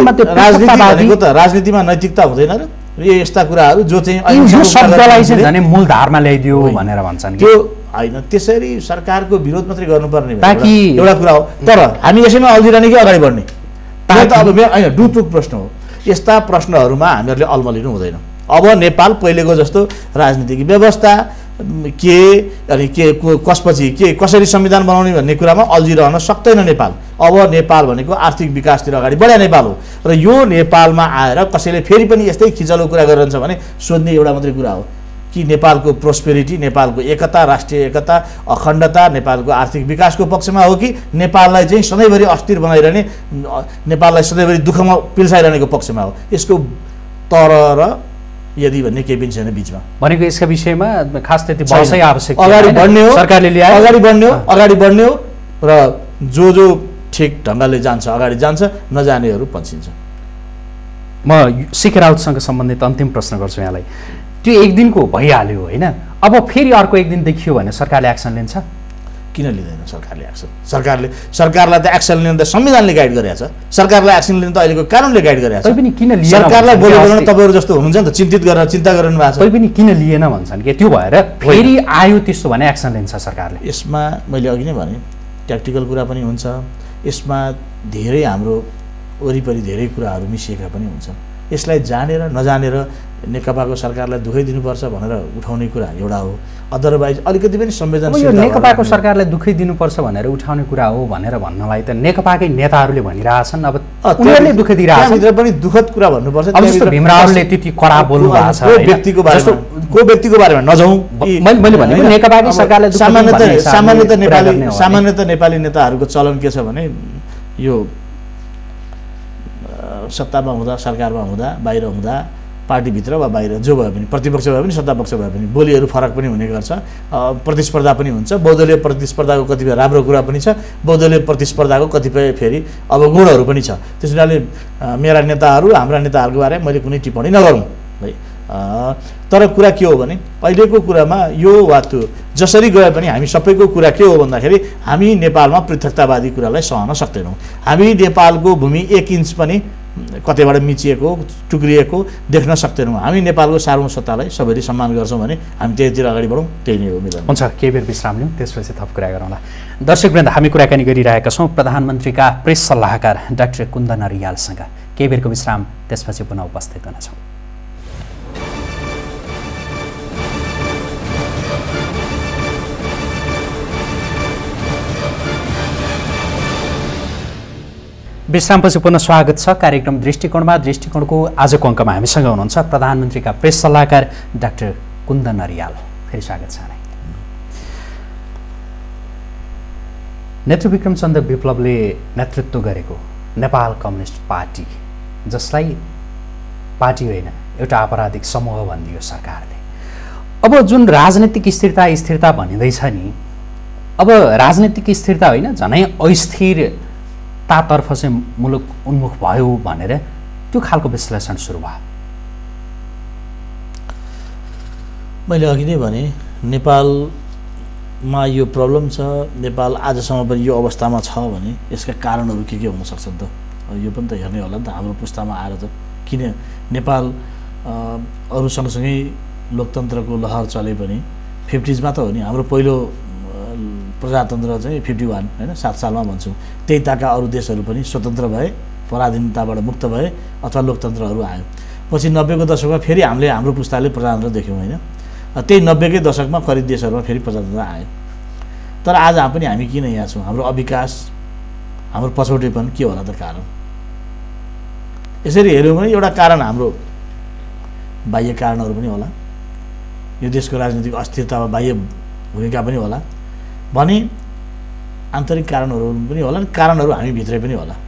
Speaker 2: राजनीतिमा नैतिकता हुँदैन र यस्ता कुराहरू जो चाहिँ
Speaker 1: यो शब्दलाई चाहिँ झनै मूलधारमा ल्याइदियो भनेर भन्छन्।
Speaker 2: त्यो होइन, त्यसरी सरकारको विरोध मात्रै गर्नुपर्ने ताकि एउटा कुरा हो। तर हामी यसैमा अल्झिरहने कि अगाडि बढ्ने? त अब होइन, डुटुक प्रश्न हो। यस्ता प्रश्नहरूमा हामीहरूले अल्मलिनु हुँदैन। अब नेपाल पहिलेको जस्तो राजनीतिक व्यवस्था के अनि के कसपछि के कसरी संविधान बनाउने भन्ने कुरामा अल्झिरहन सक्दैन नेपाल। अब नेपाल भनेको आर्थिक विकासतिर अगाडि बढ्या नेपाल हो र यो नेपालमा आएर कसैले फेरि पनि यस्तै खिचलो कुरा गरिरहन्छ भने सोध्ने एउटा मात्रै कुरा हो कि नेपालको प्रोस्पेरिटी, नेपालको एकता, राष्ट्रिय एकता, अखण्डता, नेपालको आर्थिक विकासको पक्षमा हो कि नेपाललाई चाहिँ सधैँभरि अस्थिर बनाइरहने, नेपाललाई सधैँभरि दुःखमा पिल्साइरहनेको पक्षमा हो? यसको तर र यदि भन्ने केही पनि छैन बिचमा।
Speaker 1: भनेको यसका विषयमा खास त्यति बहसै आवश्यक
Speaker 2: अगाडि बढ्ने हो, सरकारले ल्यायो, अगाडि बढ्ने हो र जो ठिक ढङ्गले जान्छ अगाडि जान्छ, नजानेहरू पन्छिन्छ।
Speaker 1: म सिके राउतसँग सम्बन्धित अन्तिम प्रश्न गर्छु यहाँलाई। त्यो एक दिनको भइहाल्यो होइन, अब फेरि अर्को एक दिन देखियो भने सरकारले एक्सन लिन्छ?
Speaker 2: किन लिँदैन सरकारले एक्सन? सरकारलाई त एक्सन लिन त संविधानले गाइड गरेको छ, सरकारलाई एक्सन लिन त अहिलेको कानुनले गाइड गरेको छ।
Speaker 1: पनि किन लिएन?
Speaker 2: सरकारलाई बोलेको तपाईँहरू जस्तो हुनुहुन्छ नि त, चिन्ता गरिरहनु भएको छ।
Speaker 1: कोही पनि किन लिएन भन्छन् कि त्यो भएर फेरि आयो त्यस्तो भने एक्सन लिन्छ सरकारले?
Speaker 2: यसमा मैले अघि नै भने ट्याक्टिकल कुरा पनि हुन्छ, यसमा धेरै हाम्रो वरिपरि धेरै कुराहरू मिसिएका पनि हुन्छन्। यसलाई जानेर नजानेर नेकपाको सरकारलाई दुखै दिनुपर्छ भनेर उठाउने कुरा एउटा हो। अदरवाइज अलिकति पनि संवेदनशील
Speaker 1: नेकपाको सरकारलाई दुखै दिनुपर्छ भनेर उठाउने कुरा हो भनेर भन्नलाई त नेकपाकै नेताहरूले भनिरहेछन्। अब उनीहरूले दुख दिइरहेछन्,
Speaker 2: त्यहाँभित्र पनि दुःखद कुरा भन्नुपर्छ।
Speaker 1: अब जस्तो भीमरावले त्यति कडा बोल्नु भएको छ,
Speaker 2: को व्यक्तिको बारेमा नजाउँ।
Speaker 1: मैले भनेको नेकपाकै सरकारलाई
Speaker 2: सामान्यतः नेपाली नेताहरूको चलन के छ भने यो सत्तामा हुँदा, सरकारमा हुँदा, बाहिर हुँदा, पार्टीभित्र वा बाहिर जो भए पनि, प्रतिपक्ष भए पनि सत्तापक्ष भए पनि बोलीहरू फरक पनि हुने गर्छ, प्रतिस्पर्धा पनि हुन्छ। बहुदलीय प्रतिस्पर्धाको कतिपय राम्रो कुरा पनि छ, बहुदलीय प्रतिस्पर्धाको कतिपय फेरि अवगुणहरू पनि छ। त्यस हुनाले मेरा नेताहरू, हाम्रा नेताहरूको बारेमा मैले कुनै टिप्पणी नगरौँ है। तर कुरा के हो भने अहिलेको कुरामा यो वा त्यो जसरी गए पनि हामी सबैको कुरा के हो भन्दाखेरि हामी नेपालमा पृथकतावादी कुरालाई सहन सक्दैनौँ। हामी नेपालको भूमि 1 इन्च पनि कतैबाट मिचिएको, टुक्रिएको देख्न सक्दैनौँ। हामी नेपालको सार्वभौमसत्तालाई सबैले सम्मान गर्छौँ भने हामी त्यहीतिर अगाडि बढौँ, त्यही नै हो मेरो।
Speaker 1: हुन्छ, केही बेर विश्राम लिउँ, त्यसपछि थप कुरा गरौँला। दर्शकवृन्द, हामी कुराकानी गरिरहेका छौँ प्रधानमन्त्रीका प्रेस सल्लाहकार डाक्टर कुन्दन रियालसँग। केही बेरको विश्राम, त्यसपछि पुनः उपस्थित हुनेछौँ। विश्रामपछि पुनः स्वागत छ कार्यक्रम दृष्टिकोणमा। दृष्टिकोणको आजको अङ्कमा हामीसँग हुनुहुन्छ प्रधानमन्त्रीका प्रेस सल्लाहकार डाक्टर कुन्दन अरियाल। फेरि स्वागत छ। नेत्र विक्रमचन्द्र विप्लवले नेतृत्व गरेको नेपाल कम्युनिस्ट पार्टी, जसलाई पार्टी होइन एउटा आपराधिक समूह भनिदियो सरकारले, अब जुन राजनीतिक स्थिरता भनिँदैछ नि, अब राजनीतिक स्थिरता होइन झनै अस्थिरतातर्फ चाहिँ मुलुक उन्मुख भयो भनेर त्यो खालको विश्लेषण सुरु भयो।
Speaker 2: मैले अघि नै भने नेपालमा यो प्रब्लम छ, नेपाल आजसम्म पनि यो अवस्थामा छ भने यसका कारणहरू के हुन सक्छन् त? यो पनि त हेर्नै होला नि त। हाम्रो पुस्तामा आएर त किन नेपाल अरू सँगसँगै लोकतन्त्रको लहर चले पनि 50s त हो नि। हाम्रो पहिलो प्रजातन्त्र चाहिँ 51 होइन 7 सालमा भन्छौँ। त्यही ताका अरू देशहरू पनि स्वतन्त्र भए, पराधीनताबाट मुक्त भए अथवा लोकतन्त्रहरू आयो। पछि 90को दशकमा फेरि हाम्रो पुस्ताले प्रजातन्त्र देख्यौँ होइन। त्यही 90कै दशकमा करिब देशहरूमा फेरि प्रजातन्त्र आयो। तर आज पनि हामी किन यहाँ छौँ? हाम्रो अविकास, हाम्रो पछौटेपन के होला त कारण? यसरी हेऱ्यौँ भने एउटा कारण हाम्रो बाह्य कारणहरू पनि होला। यो देशको राजनीतिक अस्थिरतामा बाह्य भूमिका पनि होला भने आन्तरिक कारणहरू पनि होला, कारणहरू हामी भित्रै पनि होला।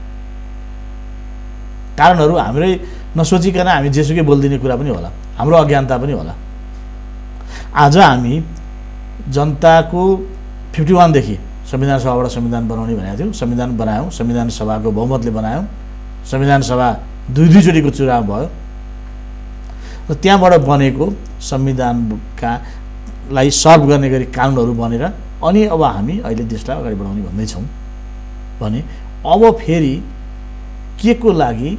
Speaker 2: कारणहरू हाम्रै नसोचिकन हामी जेसुकै बोलिदिने कुरा पनि होला, हाम्रो अज्ञानता पनि होला। आज हामी जनताको 51 देखि संविधान सभाबाट संविधान बनाउने भनेको थियौँ, संविधान बनायौँ, संविधान सभाको बहुमतले बनायौँ, संविधान सभा दुईचोटिको चुनाव भयो र त्यहाँबाट बनेको संविधानका लाई सर्भ गर्ने गरी कानुनहरू बनेर अनि अब हामी अहिले देशलाई अगाडि बढाउने भन्दैछौँ भने अब फेरि के को लागि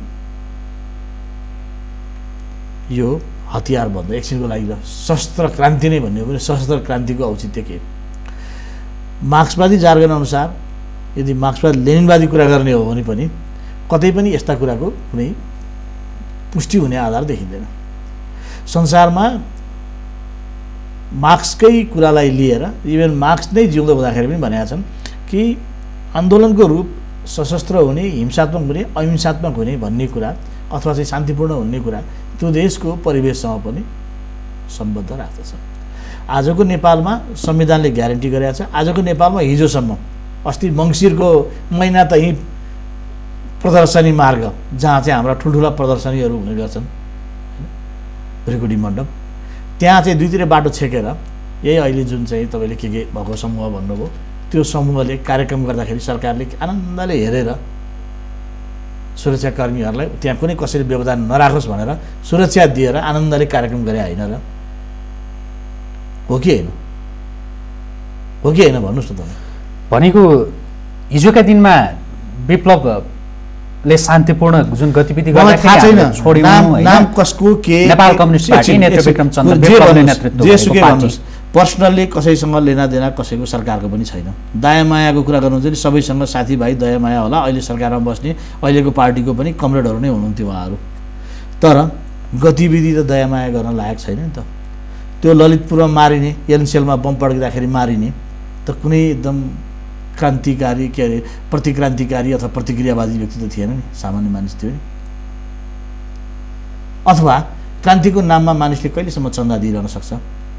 Speaker 2: यो हतियार बन्द एकछिनको लागि सशस्त्र क्रान्ति नै भन्ने हो भने सशस्त्र क्रान्तिको औचित्य के? मार्क्सवादी जार्गन अनुसार यदि मार्क्सवादी लेनिनवादी कुरा गर्ने हो भने पनि कतै पनि यस्ता कुराको कुनै पुष्टि हुने आधार देखिँदैन। संसारमा मार्क्सकै कुरालाई लिएर इभन मार्क्स नै जिउँदो हुँदाखेरि पनि भनेका छन् कि आन्दोलनको रूप सशस्त्र हुने, हिंसात्मक हुने, अहिंसात्मक हुने भन्ने कुरा अथवा चाहिँ शान्तिपूर्ण हुने कुरा त्यो देशको परिवेशसँग पनि सम्बद्ध राख्दछ। आजको नेपालमा संविधानले ग्यारेन्टी गरेको छ। आजको नेपालमा हिजोसम्म अस्ति मङ्सिरको महिना त यहीँ प्रदर्शनी मार्ग जहाँ चाहिँ हाम्रा ठुल्ठुला प्रदर्शनीहरू हुने गर्छन्, भृकुटी मण्डप, त्यहाँ चाहिँ दुईतिर बाटो छेकेर यही अहिले जुन चाहिँ तपाईँले के भएको समूह भन्नुभयो त्यो समूहले कार्यक्रम गर्दाखेरि सरकारले आनन्दले हेरेर सुरक्षाकर्मीहरूलाई त्यहाँ कुनै कसरी व्यवधान नराखोस् भनेर सुरक्षा दिएर आनन्दले कार्यक्रम गरे होइन र? हो कि होइन? हो कि होइन भन्नुहोस् न तपाईँ।
Speaker 1: भनेको हिजोका दिनमा विप्लवले शान्तिपूर्ण जुन गतिविधि गर्दा छोड्यौँ,
Speaker 2: नाम कसको के
Speaker 1: नेपाल कम्युनिस्ट पार्टी नेत्र विक्रमचन्द्र विप्लवले नेतृत्व
Speaker 2: जेसुकै भन्नुहोस्, पर्सनल्ली कसैसँग लेनादेना कसैको सरकारको पनि छैन। दयामायाको कुरा गर्नुहुन्छ नि, सबैसँग साथीभाइ दयामाया होला। अहिले सरकारमा बस्ने अहिलेको पार्टीको पनि कमरेडहरू नै हुनुहुन्थ्यो उहाँहरू। तर गतिविधि त दयामाया गर्न लायक छैन नि त। त्यो ललितपुरमा मारिने, एनसेलमा बम पड्किँदाखेरि मारिने त कुनै एकदम क्रान्तिकारी के अरे प्रतिक्रान्तिकारी अथवा प्रतिक्रियावादी व्यक्ति त थिएन नि, सामान्य मानिस थियो नि। अथवा क्रान्तिको नाममा मानिसले कहिलेसम्म चन्दा दिइरहन सक्छ?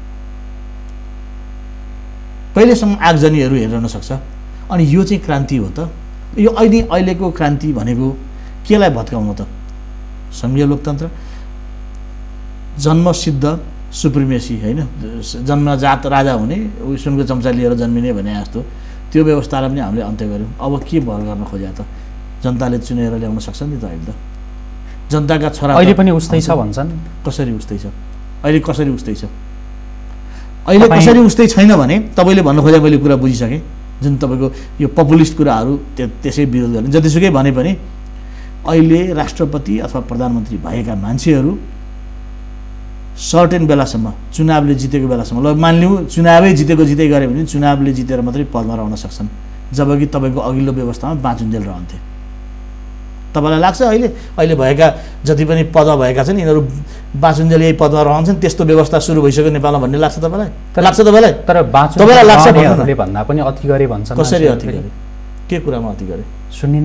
Speaker 2: कहिलेसम्म आगजनीहरू हेरिरहन सक्छ? अनि यो चाहिँ क्रान्ति हो त? यो अहिलेको क्रान्ति भनेको केलाई भत्काउन त? सङ्घीय लोकतन्त्र, जन्मसिद्ध सुप्रिमेसी होइन, जन्मजात राजा हुने, सुनको चम्चा लिएर जन्मिने भने जस्तो त्यो व्यवस्थालाई पनि हामीले अन्त्य गऱ्यौँ। अब के भर गर्न खोज्या त? जनताले चुनेर ल्याउन सक्छ नि त? अहिले त जनताका छोरा
Speaker 1: अहिले पनि उस्तै छ भन्छन्।
Speaker 2: कसरी उस्तै छ? अहिले कसरी उस्तै छ? अहिले कसरी उस्तै छैन भने तपाईँले भन्नु खोजे मैले कुरा बुझिसकेँ। जुन तपाईँको यो पपुलिस्ट कुराहरू त्यसै विरोध गर्ने जतिसुकै भने पनि अहिले राष्ट्रपति अथवा प्रधानमन्त्री भएका मान्छेहरू सर्टेन बेलासम्म, चुनावले जितेको बेलासम्म, ल मानिलिउँ चुनावै जितेको गऱ्यो भने चुनावले जितेर मात्रै पदमा रहन सक्छन्, जबकि तपाईँको अघिल्लो व्यवस्थामा बाँचुन्जेल रहन्थे। तपाईँलाई लाग्छ अहिले भएका जति पनि पद भएका छन् यिनीहरू बाँचुन्जेल यही पदमा रहन्छन्, त्यस्तो व्यवस्था सुरु भइसक्यो नेपालमा भन्ने लाग्छ तपाईँलाई? लाग्छ तपाईँलाई?
Speaker 1: तर तपाईँलाई लाग्छ भन्दा पनि अति गरे भन्छन्।
Speaker 2: कसरी अति गरे? के कुरामा अति गरे?
Speaker 1: सुनिन्न।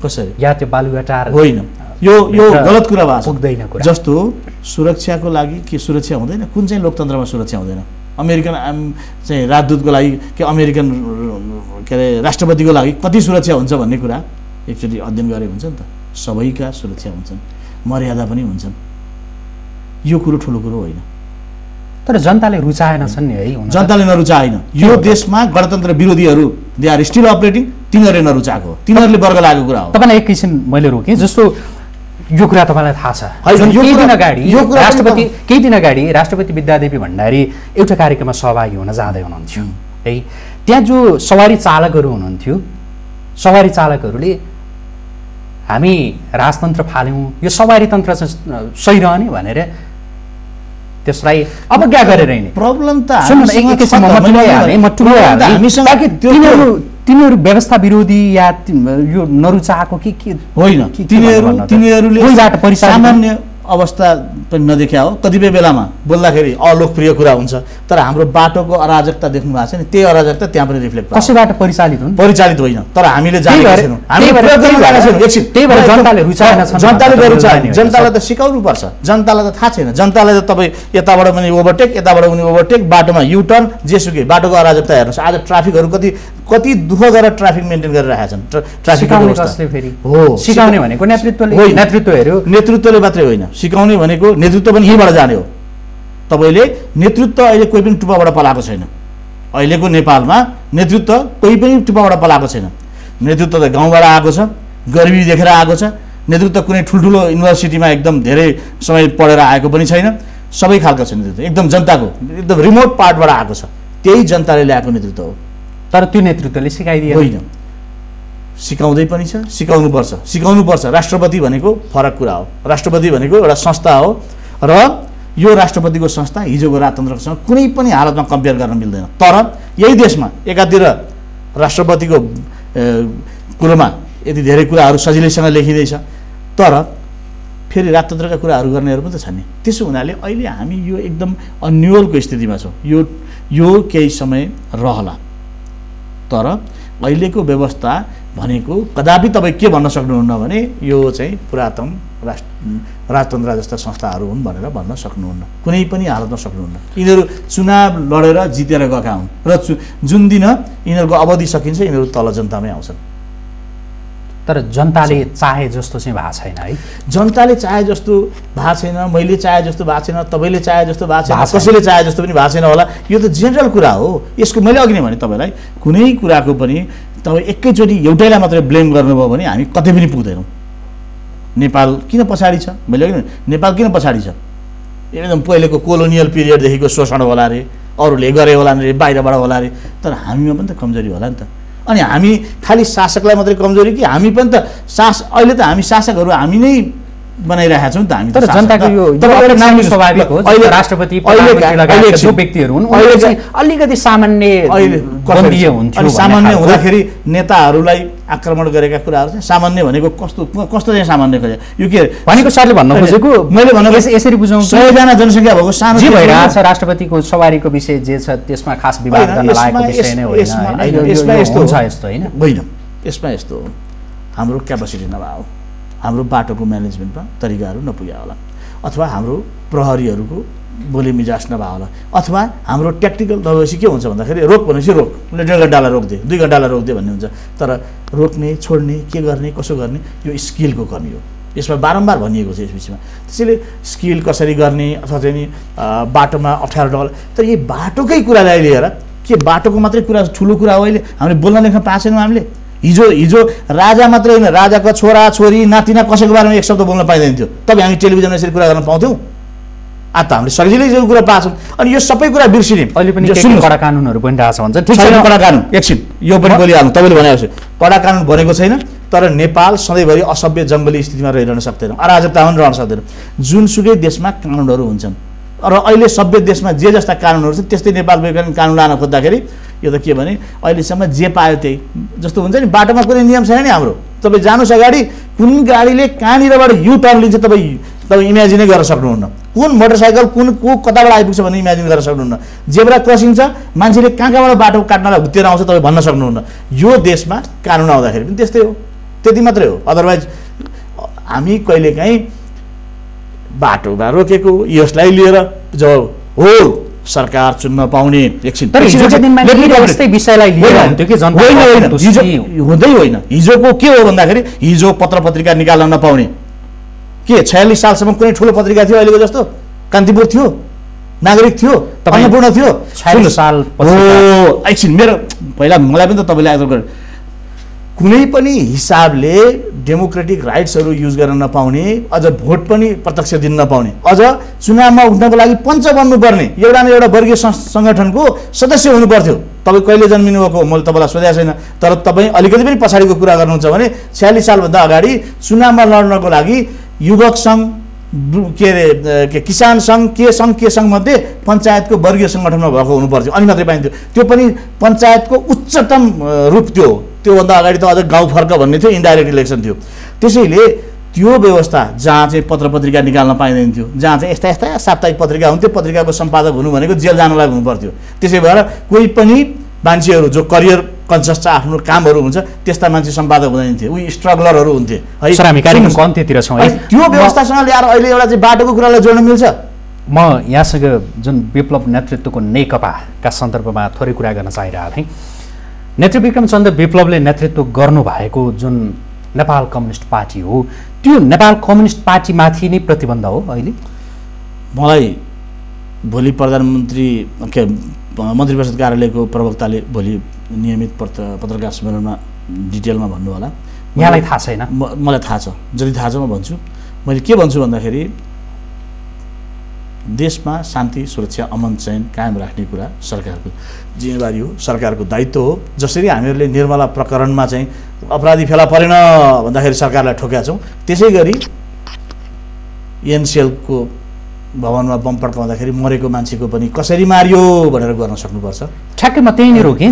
Speaker 2: कसरी
Speaker 1: या त्यो बालुवाटार
Speaker 2: होइन, यो गलत कुरा भएको
Speaker 1: पुग्दैन कुरा।
Speaker 2: जस्तो सुरक्षाको लागि के सुरक्षा हुँदैन? कुन चाहिँ लोकतन्त्रमा सुरक्षा हुँदैन? अमेरिकन चाहिँ राजदूतको लागि कि अमेरिकन के अरे राष्ट्रपतिको लागि कति सुरक्षा हुन्छ भन्ने कुरा एकचोटि अध्ययन गरे हुन्छ नि त। सबैका सुरक्षा हुन्छन्, मर्यादा पनि हुन्छन्। यो कुरो ठुलो कुरो होइन।
Speaker 1: तर जनताले रुचाएनछन् नि है।
Speaker 2: जनताले नरुचाएन। यो देशमा गणतन्त्र विरोधीहरू दे आर स्टिल अपरेटिङ, तिनीहरूले नरुचाएको हो, तिनीहरूले वर्ग लागेको कुरा हो।
Speaker 1: तपाईँलाई एकैछिन मैले रोकेँ, जस्तो यो कुरा तपाईँलाई थाहा छ केही दिन अगाडि राष्ट्रपति विद्यादेवी भण्डारी एउटा कार्यक्रममा सहभागी हुन जाँदै हुनुहुन्थ्यो है। त्यहाँ जो सवारी चालकहरू हुनुहुन्थ्यो, सवारी चालकहरूले हामी राजतन्त्र फाल्यौँ, यो सवारी तन्त्र चाहिँ सही रहने भनेर त्यसलाई अवज्ञा गरेर हिँड्ने।
Speaker 2: प्रब्लम त
Speaker 1: तिनीहरू व्यवस्था विरोधी या यो नरुचाएको कि
Speaker 2: होइन, तिनीहरूले सामान्य अवस्था पनि नदेख्या हो। कतिपय बेलामा बोल्दाखेरि अलोकप्रिय कुरा हुन्छ, तर हाम्रो बाटोको अराजकता देख्नु भएको छ नि, त्यही अराजकता त्यहाँ पनि रिफ्लेक्ट हुन्छ।
Speaker 1: कसैबाट परिचालित हुन्?
Speaker 2: परिचालित होइन, तर हामीले जानेका छैनौँ, जनतालाई त सिकाउनु पर्छ। जनतालाई त थाहा छैन, जनतालाई त तपाईँ यताबाट पनि ओभरटेक, यताबाट पनि ओभरटेक, बाटोमा युटर्न, जेसुकै बाटोको अराजकता हेर्नुहोस्। आज ट्राफिकहरू कति दुःख गरेर ट्राफिक मेन्टेन गरिरहेका छन्।
Speaker 1: सिकाउने भनेको
Speaker 2: नेतृत्वले मात्रै होइन, सिकाउने भनेको नेतृत्व पनि यहीँबाट जाने हो। तपाईँले नेतृत्व अहिले कोही पनि टुप्पाबाट पलाएको छैन। अहिलेको नेपालमा नेतृत्व कोही पनि टुप्पाबाट पलाएको छैन। नेतृत्व त गाउँबाट आएको छ, गरिबी देखेर आएको छ। नेतृत्व कुनै ठुल्ठुलो युनिभर्सिटीमा एकदम धेरै समय पढेर आएको पनि छैन। सबै खालको छ नेतृत्व, एकदम जनताको एकदम रिमोट पार्टबाट आएको छ। त्यही जनताले ल्याएको नेतृत्व हो।
Speaker 1: तर त्यो नेतृत्वले सिकाइदिएन
Speaker 2: होइन, सिकाउँदै पनि छ, सिकाउनुपर्छ। राष्ट्रपति भनेको फरक कुरा हो। राष्ट्रपति भनेको एउटा संस्था हो र यो राष्ट्रपतिको संस्था हिजोको राजतन्त्रसँग कुनै पनि हालतमा कम्पेयर गर्न मिल्दैन। तर यही देशमा एकातिर राष्ट्रपतिको कुरोमा यति धेरै कुराहरू सजिलैसँग लेखिँदैछ, तर फेरि राजतन्त्रका कुराहरू गर्नेहरू पनि त छन् नि। त्यसो हुनाले अहिले हामी यो एकदम अन्योलको स्थितिमा छौँ। यो केही समय रहला, तर अहिलेको व्यवस्था भनेको कदापि तपाईँ के भन्न सक्नुहुन्न भने यो चाहिँ पुरातन राजतन्त्र जस्ता संस्थाहरू हुन् भनेर भन्न सक्नुहुन्न, कुनै पनि हालतमा सक्नुहुन्न। यिनीहरू चुनाव लडेर जितेर गएका हुन् र जुन दिन यिनीहरूको अवधि सकिन्छ यिनीहरू तल जनतामै आउँछन्।
Speaker 1: तर जनताले चाहे जस्तो चाहिँ भएको छैन है।
Speaker 2: जनताले चाहे जस्तो भएको छैन, मैले चाहे जस्तो भएको छैन, तपाईँले चाहे जस्तो भएको छैन, कसैले चाहे जस्तो पनि भएको छैन होला। यो त जेनरल कुरा हो। यसको मैले अघि नै भने तपाईँलाई, कुनै कुराको पनि तपाईँ एकैचोटि एउटैलाई मात्रै ब्लेम गर्नुभयो भने हामी कतै पनि पुग्दैनौँ। नेपाल किन पछाडि छ? मैले अघि नेपाल किन पछाडि छ? एकदम पहिलेको कोलोनियल पिरियडदेखिको शोषण होला अरे, अरूले गरे होला अरे, बाहिरबाट होला अरे, तर हामीमा पनि त कमजोरी होला नि त। अनि हामी खालि शासकलाई मात्रै कमजोरी कि हामी पनि त अहिले त हामी शासकहरू हामी नै बनाइरहेका छौँ त। हामी
Speaker 1: तर जनताको यो स्वाभाविक हो। राष्ट्रपति जो व्यक्तिहरू हुन् अहिले चाहिँ अलिकति सामान्य
Speaker 2: सामान्य हुँदाखेरि नेताहरूलाई आक्रमण गरेका कुराहरू चाहिँ सामान्य भनेको कस्तो चाहिँ सामान्य खोजे यो के
Speaker 1: भनेको सरले भन्न खोजेको मैले भनेको यसरी बुझौँ।
Speaker 2: 100जना जनसङ्ख्या भएको सानो
Speaker 1: जे भइरहेछ राष्ट्रपतिको सवारीको विषय जे छ त्यसमा खास विवाद गर्न लागेको विषय नै होइन।
Speaker 2: यसमा यस्तो
Speaker 1: होइन
Speaker 2: होइन, यसमा यस्तो हो, हाम्रो क्यापासिटी नभएको, हाम्रो बाटोको म्यानेजमेन्टमा तरिकाहरू नपुग्या होला, अथवा हाम्रो प्रहरीहरूको बोली मिजाज नभए होला, अथवा हाम्रो टेक्निकल नभएपछि के हुन्छ भन्दाखेरि रोक भनेपछि रोक, उसले 1.5 घन्टालाई रोकिदिए 2 घन्टालाई रोकिदिए भन्ने हुन्छ। तर रोक्ने छोड्ने के गर्ने कसो गर्ने यो स्किलको कमी हो। यसमा बारम्बार भनिएको छ यस विषयमा। त्यसैले स्किल कसरी गर्ने अथवा चाहिँ नि बाटोमा अप्ठ्यारो डगल, तर यही बाटोकै कुरालाई लिएर के बाटोको मात्रै कुरा ठुलो कुरा हो। अहिले हामीले बोल्न लेख्न पाएको छैनौँ। हामीले हिजो राजा मात्रै होइन, राजाको छोरा छोरी नातिना कसैको बारेमा एक शब्द बोल्न पाइँदैन थियो। तपाईँ हामी टेलिभिजनमा यसरी कुरा गर्न पाउँथ्यौँ? आज त हामीले सजिलै जो कुरा पाछौँ। अनि यो सबै कुरा बिर्सिने
Speaker 1: अहिले पनि कडा कानुनहरू पनि रहेछ भन्छ।
Speaker 2: ठिक छैन कडा कानुन, एकछिन यो पनि बोलिहाल्नु, तपाईँले भनेको कडा कानुन भनेको छैन, तर नेपाल सधैँभरि असभ्य जङ्गली स्थितिमा रहिरहन सक्दैनौँ, अराजकतामा पनि रहन सक्दैनौँ। जुनसुकै देशमा कानुनहरू हुन्छन् र अहिले सभ्य देशमा जे जस्ता कानुनहरू छन् त्यस्तै नेपाल वैज्ञानिक कानुन लान खोज्दाखेरि यो त के भने अहिलेसम्म जे पायो त्यही जस्तो हुन्छ नि। बाटोमा कुनै नियम छैन नि हाम्रो। तपाईँ जानुहोस् अगाडि कुन गाडीले कहाँनिरबाट यु टर्न लिन्छ तपाईँ इमेजिनै गर्न सक्नुहुन्न। कुन मोटरसाइकल को कताबाट आइपुग्छ भन्ने इमेजिन गर्न सक्नुहुन्न। जेब्रा क्रसिङ छ, मान्छेले कहाँबाट बाटो काट्नलाई हुत्तेर आउँछ तपाईँ भन्न सक्नुहुन्न। यो देशमा कानुन आउँदाखेरि पनि त्यस्तै हो। त्यति मात्रै हो। अदरवाइज हामी कहिलेकाहीँ बाटोमा रोकेको यसलाई लिएर जब हो सरकार चुन्न पाउने एकछिन हुँदै होइन। हिजोको के हो भन्दाखेरि हिजो पत्र पत्रिका निकाल्न नपाउने के 46 सालसम्म कुनै ठुलो पत्रिका थियो अहिलेको जस्तो? कान्तिपुर थियो, नागरिक थियो, अन्नपूर्ण थियो।
Speaker 1: 46 साल
Speaker 2: एकछिन मेरो पहिला मलाई पनि त तपाईँले आग्रह गर्नु, कुनै पनि हिसाबले डेमोक्रेटिक राइट्सहरू युज गर्न नपाउने, अझ भोट पनि प्रत्यक्ष दिन नपाउने, अझ चुनावमा उठ्नको लागि पञ्च बन्नुपर्ने एउटा न एउटा वर्गीय सङ्गठनको सदस्य हुनु पर्थ्यो। तपाईँ कहिले जन्मिनु भएको मैले तपाईँलाई सोधेको छैन, तर तपाईँ अलिकति पनि पछाडिको कुरा गर्नुहुन्छ भने 46 सालभन्दा अगाडि चुनावमा लड्नको लागि युवक सङ्घ के अरे किसान सङ्घ के सङ्घ मध्ये पञ्चायतको वर्गीय सङ्गठनमा भएको हुनुपर्थ्यो, अनि मात्रै पाइन्थ्यो। त्यो पनि पञ्चायतको उच्चतम रूप थियो। त्योभन्दा अगाडि त अझ गाउँ फर्क भन्ने थियो, इन्डाइरेक्ट इलेक्सन थियो। त्यसैले त्यो व्यवस्था जहाँ चाहिँ पत्र पत्रिका निकाल्न पाइँदैन थियो, जहाँ चाहिँ यस्ता यस्ता साप्ताहिक पत्रिका हुन्थ्यो, पत्रिकाको सम्पादक हुनु भनेको जेल जानलाई हुनुपर्थ्यो। त्यसै भएर कोही पनि मान्छेहरू जो करियर कन्सियस छ, आफ्नो कामहरू हुन्छ, त्यस्ता मान्छे सम्पादक हुँदैन थिए, उही स्ट्रगलरहरू हुन्थे है।
Speaker 1: सर हामी कार्यक्रमको अन्त्यतिर छौँ है।
Speaker 2: त्यो व्यवस्थासँग ल्याएर अहिले एउटा चाहिँ बाटोको कुरालाई जोड्न मिल्छ।
Speaker 1: म यहाँसँग जुन विप्लव नेतृत्वको नेकपाका सन्दर्भमा थोरै कुरा गर्न चाहिरहेको थिएँ। नेत्री विक्रमचन्द्र विप्लवले नेतृत्व गर्नुभएको जुन नेपाल कम्युनिस्ट पार्टी हो, त्यो नेपाल कम्युनिस्ट पार्टीमाथि नै प्रतिबन्ध हो अहिले?
Speaker 2: मलाई भोलि प्रधानमन्त्री मन्त्री परिषद कार्यालयको प्रवक्ताले भोलि नियमित पत्रकार सम्मेलनमा डिटेलमा भन्नु होला।
Speaker 1: यहाँलाई थाहा छैन?
Speaker 2: मलाई थाहा छ, जति थाहा छ म भन्छु। मैले के भन्छु भन्दाखेरि देशमा शान्ति सुरक्षा अमन चयन कायम राख्ने कुरा सरकारको जिम्मेवारी हो, सरकारको दायित्व हो। जसरी हामीहरूले निर्मला प्रकरणमा चाहिँ अपराधी फेला परेन भन्दाखेरि सरकारलाई ठोकेका छौँ, त्यसै गरी एनसिएलको भवनमा बम पड्काउँदाखेरि मरेको मान्छेको पनि कसरी मारियो भनेर गर्न सक्नुपर्छ।
Speaker 1: ठ्याक्कै म त्यहीँनिर रोकेँ।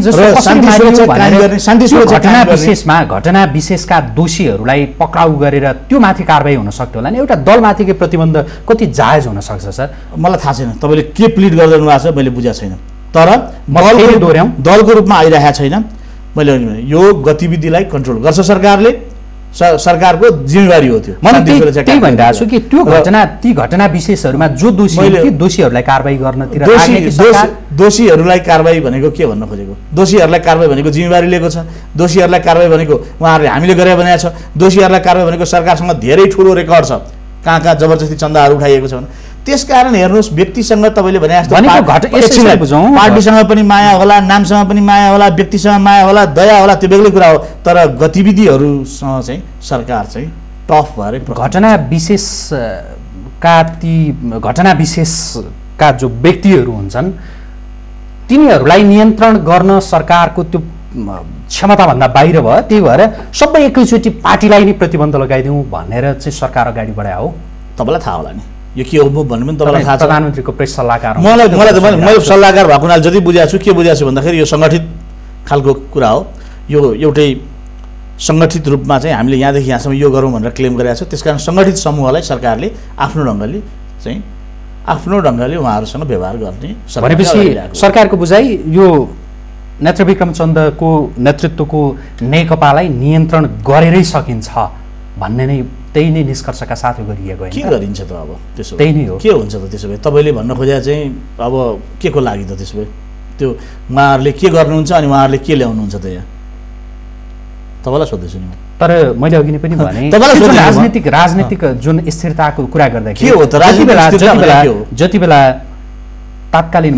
Speaker 1: घटना विशेषका दोषीहरूलाई पक्राउ गरेर त्यो माथि कारबाही हुन सक्थ्यो होला नि। एउटा दलमाथिकै प्रतिबन्ध कति जायज हुन सक्छ सर?
Speaker 2: मलाई थाहा छैन तपाईँले के प्लिड गरिदिनु भएको छ, मैले बुझेको छैन। तर दलको रूपमा आइरहेको छैन। मैले यो गतिविधिलाई कन्ट्रोल गर्छ सरकारले, सरकारको जिम्मेवारी हो त्यो।
Speaker 1: मैले त्यही भनिरहेको छु कि त्यो ती घटना विशेषहरूमा जो दोषी ती दोषीहरूलाई कारबाही गर्नतिर
Speaker 2: दोषीहरूलाई कारबाही भनेको के भन्न खोजेको? दोषीहरूलाई कारबाही भनेको जिम्मेवारी लिएको छ। दोषीहरूलाई कारबाही भनेको उहाँहरूले हामीले गरेर बनाएको छ। दोषीहरूलाई कारबाही भनेको सरकारसँग धेरै ठुलो रेकर्ड छ, कहाँ कहाँ जबरजस्ती चन्दाहरू उठाइएको छ। त्यसकारण हेर्नुहोस्, व्यक्तिसँग तपाईँले भने जस्तो पार्टीसँग पनि माया होला, नामसँग पनि माया होला, व्यक्तिसँग माया होला, दया होला, त्यो बेग्लै कुरा हो। तर गतिविधिहरूसँग चाहिँ सरकार चाहिँ टफ भएर
Speaker 1: घटना विशेषका जो व्यक्तिहरू हुन्छन् तिनीहरूलाई नियन्त्रण गर्न सरकारको त्यो क्षमताभन्दा बाहिर भयो। त्यही भएर सबै एकैचोटि पार्टीलाई नै प्रतिबन्ध लगाइदिउँ भनेर चाहिँ सरकार अगाडि बढायो।
Speaker 2: तपाईँलाई थाहा होला नि यो के हो भन्नु पनि तपाईँलाई थाहा छ।
Speaker 1: प्रधानमन्त्रीको प्रेस सल्लाहकार
Speaker 2: मैले सल्लाहकार भएको हुनाले जति बुझाएको छु, के बुझाएको छु भन्दाखेरि यो सङ्गठित खालको कुरा हो। यो एउटै सङ्गठित रूपमा चाहिँ हामीले यहाँदेखि यहाँसम्म यो गरौँ भनेर क्लेम गरेको छ। त्यसकारण सङ्गठित समूहलाई सरकारले आफ्नो ढङ्गले उहाँहरूसँग व्यवहार गर्ने।
Speaker 1: भनेपछि सरकारको बुझाइ यो नेत्र विक्रमचन्द्रको नेतृत्वको नेकपालाई नियन्त्रण गरेरै सकिन्छ भन्ने नै त्यही नै निष्कर्षका साथ गरिएको होइन?
Speaker 2: के गरिन्छ त अब त्यसो?
Speaker 1: त्यही नै हो।
Speaker 2: के हुन्छ त त्यसो भए? तपाईँले भन्न खोजे चाहिँ अब के को लागि त त्यसो भए? त्यो उहाँहरूले के गर्नुहुन्छ अनि उहाँहरूले के ल्याउनुहुन्छ त यहाँ? तपाईँलाई सोध्दैछु नि।
Speaker 1: तर मैले अघि नै पनि भने राजनीतिक जुन स्थिरताको कुरा गर्दा
Speaker 2: के हो त?
Speaker 1: जति बेला तत्कालीन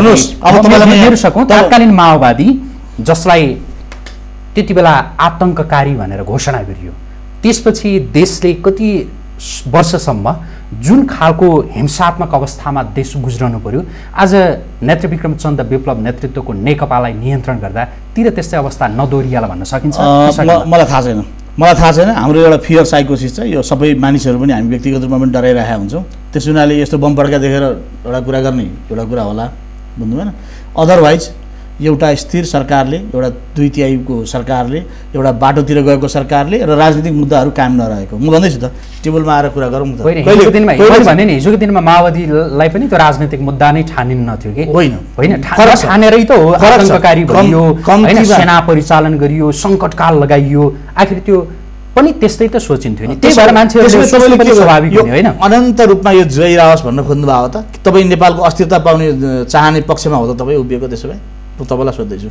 Speaker 1: माओवादी जसलाई त्यति बेला आतङ्ककारी भनेर घोषणा गरियो, त्यसपछि देशले कति वर्षसम्म जुन खालको हिंसात्मक अवस्थामा देश गुज्रनु पर्यो, आज नेत्र विक्रमचन्द्र विप्लव नेतृत्वको नेकपालाई नियन्त्रण गर्दा तिर त्यस्तै अवस्था नदोहोरियाला भन्न सकिन्छ?
Speaker 2: मलाई थाहा छैन। हाम्रो एउटा फियर साइकोसिस छ। यो सबै मानिसहरू पनि हामी व्यक्तिगत रूपमा पनि डराइरहेका हुन्छौँ। त्यस हुनाले यस्तो बम पड्का देखेर एउटा कुरा गर्ने एउटा कुरा होला, बुझ्नु भएन? अदरवाइज एउटा स्थिर सरकारले, एउटा 2/3को सरकारले, एउटा बाटोतिर गएको सरकारले र राजनीतिक मुद्दाहरू कायम नरहेको, म भन्दैछु त, टेबलमा आएर कुरा गरौँ त।
Speaker 1: हिजोको दिनमा माओवादीलाई पनि त्यो राजनीतिक मुद्दा नै ठानिन्न थियो कि? होइन, ठानेरै त हो। आतङ्ककारी गरियो, सेना परिचालन गरियो, सङ्कटकाल लगाइयो। आखिर त्यो पनि त्यस्तै त सोचिन्थ्यो नि। त्यही भएर मान्छेहरूले सोच्नु पनि स्वाभाविक हो हैन।
Speaker 2: अनन्त रूपमा यो जोइरहोस् भन्न खोज्नु भएको त तपाईँ नेपालको अस्थिरता पाउने चाहने पक्षमा हो त तपाईँ उभिएको त्यसो भए तपाईँलाई सोध्दैछु।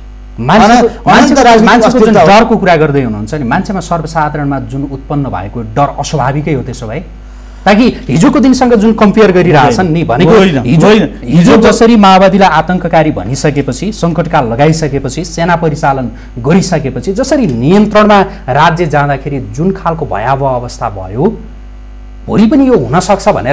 Speaker 1: मान्छेको जुन डरको कुरा गर्दै हुनुहुन्छ नि, मान्छेमा सर्वसाधारणमा जुन उत्पन्न भएको डर अस्वाभाविकै हो त्यसो भए। ताकि हिजोको दिनसँग जुन कम्पेयर गरिरहेछन् नि भनेको हिजो जसरी माओवादीलाई आतङ्ककारी भनिसकेपछि, सङ्कटकाल लगाइसकेपछि, सेना परिचालन गरिसकेपछि जसरी नियन्त्रणमा राज्य जाँदाखेरि जुन खालको भयावह अवस्था भयो, भोलि पनि यो हुन सक्छ भनेर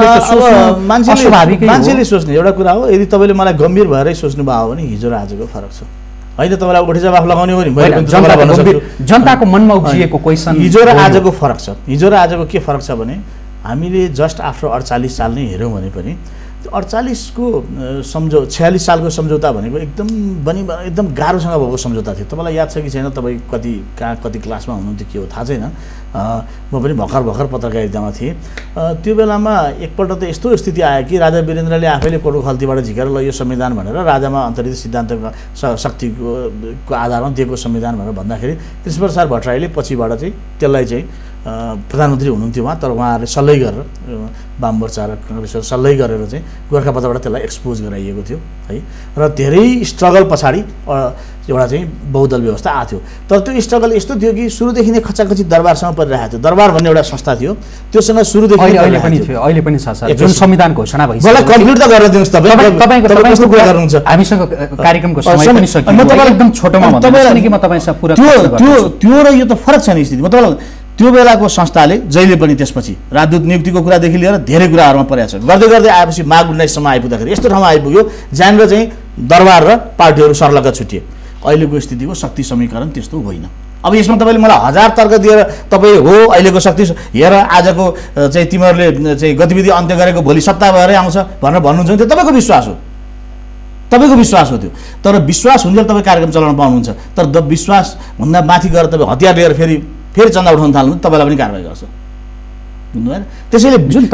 Speaker 2: मान्छेले सोच्ने एउटा कुरा हो। यदि तपाईँले मलाई गम्भीर भएरै सोच्नु भयो भने हिजो र आजको फरक छ होइन। तपाईँलाई उठे जवाफ लगाउने हो नि,
Speaker 1: जनताको मनमा उब्जिएको क्वेसन
Speaker 2: हिजो र आजको फरक छ। हिजो र आजको के फरक छ भने हामीले जस्ट आफ्टर 48 साल नै हेऱ्यौँ भने पनि 48 को 46 सालको सम्झौता भनेको एकदम गाह्रोसँग भएको सम्झौता थियो। तपाईँलाई याद छ कि छैन, तपाईँ कति क्लासमा हुनुहुन्थ्यो के हो थाहा छैन। म पनि भर्खर पत्रकारितामा थिएँ। त्यो बेलामा एकपल्ट त यस्तो स्थिति आयो कि राजा वीरेन्द्रले आफैले कोटको खल्तीबाट झिकेर ल यो संविधान भनेर राजामा अन्तर्निहित सिद्धान्तको शक्तिको आधारमा दिएको संविधान भनेर भन्दाखेरि कृष्णप्रसाद भट्टराईले पछिबाट चाहिँ त्यसलाई चाहिँ प्रधानमन्त्री हुनुहुन्थ्यो उहाँ, तर उहाँहरूले सल्लाह गरेर वाममोर्चा र काङ्ग्रेसहरू सल्लाह गरेर चाहिँ गोर्खापत्रबाट त्यसलाई एक्सपोज गराइएको थियो है। र धेरै स्ट्रगल पछाडि एउटा चाहिँ बहुदल व्यवस्था आएको थियो। तर त्यो स्ट्रगल यस्तो थियो कि सुरुदेखि नै खचाखची दरबारसँग परिरहेको थियो। दरबार भन्ने एउटा संस्था थियो, त्योसँग सुरुदेखि
Speaker 1: अहिले पनि छ सर। जुन संविधान घोषणा भइसक्यो,
Speaker 2: मलाई कम्प्लिट त गरेर दिनुहोस्।
Speaker 1: तपाईको कुरा गर्नुहुन्छ, हामीसँग कार्यक्रमको समय पनि सकियो। म तपाईलाई एकदम छोटोमा भन्छु कि म तपाईसँग पुरा
Speaker 2: त्यो र यो त फरक छ नि स्थिति। मतलब त्यो बेलाको संस्थाले जहिले पनि त्यसपछि राजदूत नियुक्तिको कुरादेखि लिएर धेरै कुराहरूमा परेको छ। गर्दै गर्दै आएपछि माघ 19 सम्म आइपुग्दाखेरि यस्तो ठाउँमा आइपुग्यो जहाँनिर चाहिँ दरबार र पार्टीहरू सर्लक्क छुटिए। अहिलेको स्थितिको शक्ति समीकरण त्यस्तो होइन। अब यसमा तपाईँले मलाई 1000 तर्क दिएर तपाईँ हो अहिलेको शक्ति हेर आजको चाहिँ तिमीहरूले चाहिँ गतिविधि अन्त्य गरेको भोलि सत्ता भएरै आउँछ भनेर भन्नुहुन्छ भने त्यो तपाईँको विश्वास हो, तपाईँको विश्वास हो त्यो। तर विश्वास हुन्छ तपाईँ कार्यक्रम चलाउन पाउनुहुन्छ। तर विश्वासभन्दा माथि गएर तपाईँ हतियार लिएर फेरि चन्दा उठाउन थाल्नु तपाईँलाई पनि कारवाही गर्छ, बुझ्नु भएन। त्यसैले जुन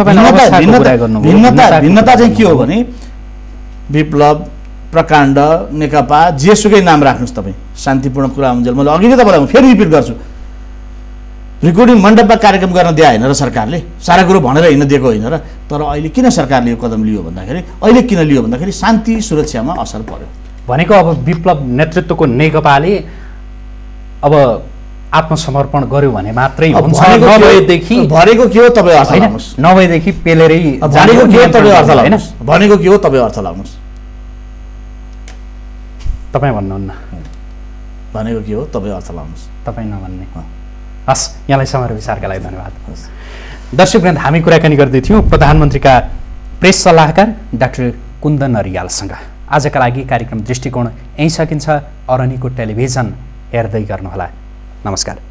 Speaker 2: भिन्नता चाहिँ के हो भने विप्लव, प्रकाण्ड, नेकपा जेसुकै नाम राख्नुहोस् तपाईँ, शान्तिपूर्ण कुरा हुन्छ। मैले अघि नै तपाईँलाई फेरि रिपिट गर्छु, रेकर्डिङ मण्डपमा कार्यक्रम गर्न दिए होइन र सरकारले, सारा कुरो भनेर हिँड्न दिएको होइन र। तर अहिले किन सरकारले यो कदम लियो भन्दाखेरि, अहिले किन लियो भन्दाखेरि शान्ति सुरक्षामा असर पर्यो
Speaker 1: भनेको। अब विप्लव नेतृत्वको नेकपाले अब आत्मसमर्पण गर्यो भने मात्रै हुन्छ, नभएदेखि
Speaker 2: भनेको के हो तपाईँ अर्थ लाग्नुहोस्,
Speaker 1: नभएदेखि पेलेरै
Speaker 2: भनेको के हो तपाईँ अर्थ लाग्नुहोस्, भनेको के हो तपाईँ अर्थ लाग्नुहोस्,
Speaker 1: तपाईँ भन्नुहुन्न
Speaker 2: भनेको के हो तपाईँ अर्थ लाग्नुहोस्,
Speaker 1: तपाईँ नभन्ने। हस्, यहाँलाई समग्र विचारका लागि धन्यवाद। दर्शकवृन्द, हामी कुराकानी गर्दै थियौँ प्रधानमन्त्रीका प्रेस सल्लाहकार डाक्टर कुन्दन अरियालसँग। आजका लागि कार्यक्रम दृष्टिकोण यहीँ सकिन्छ। अरनिको टेलिभिजन हेर्दै गर्नुहोला। नमस्कार।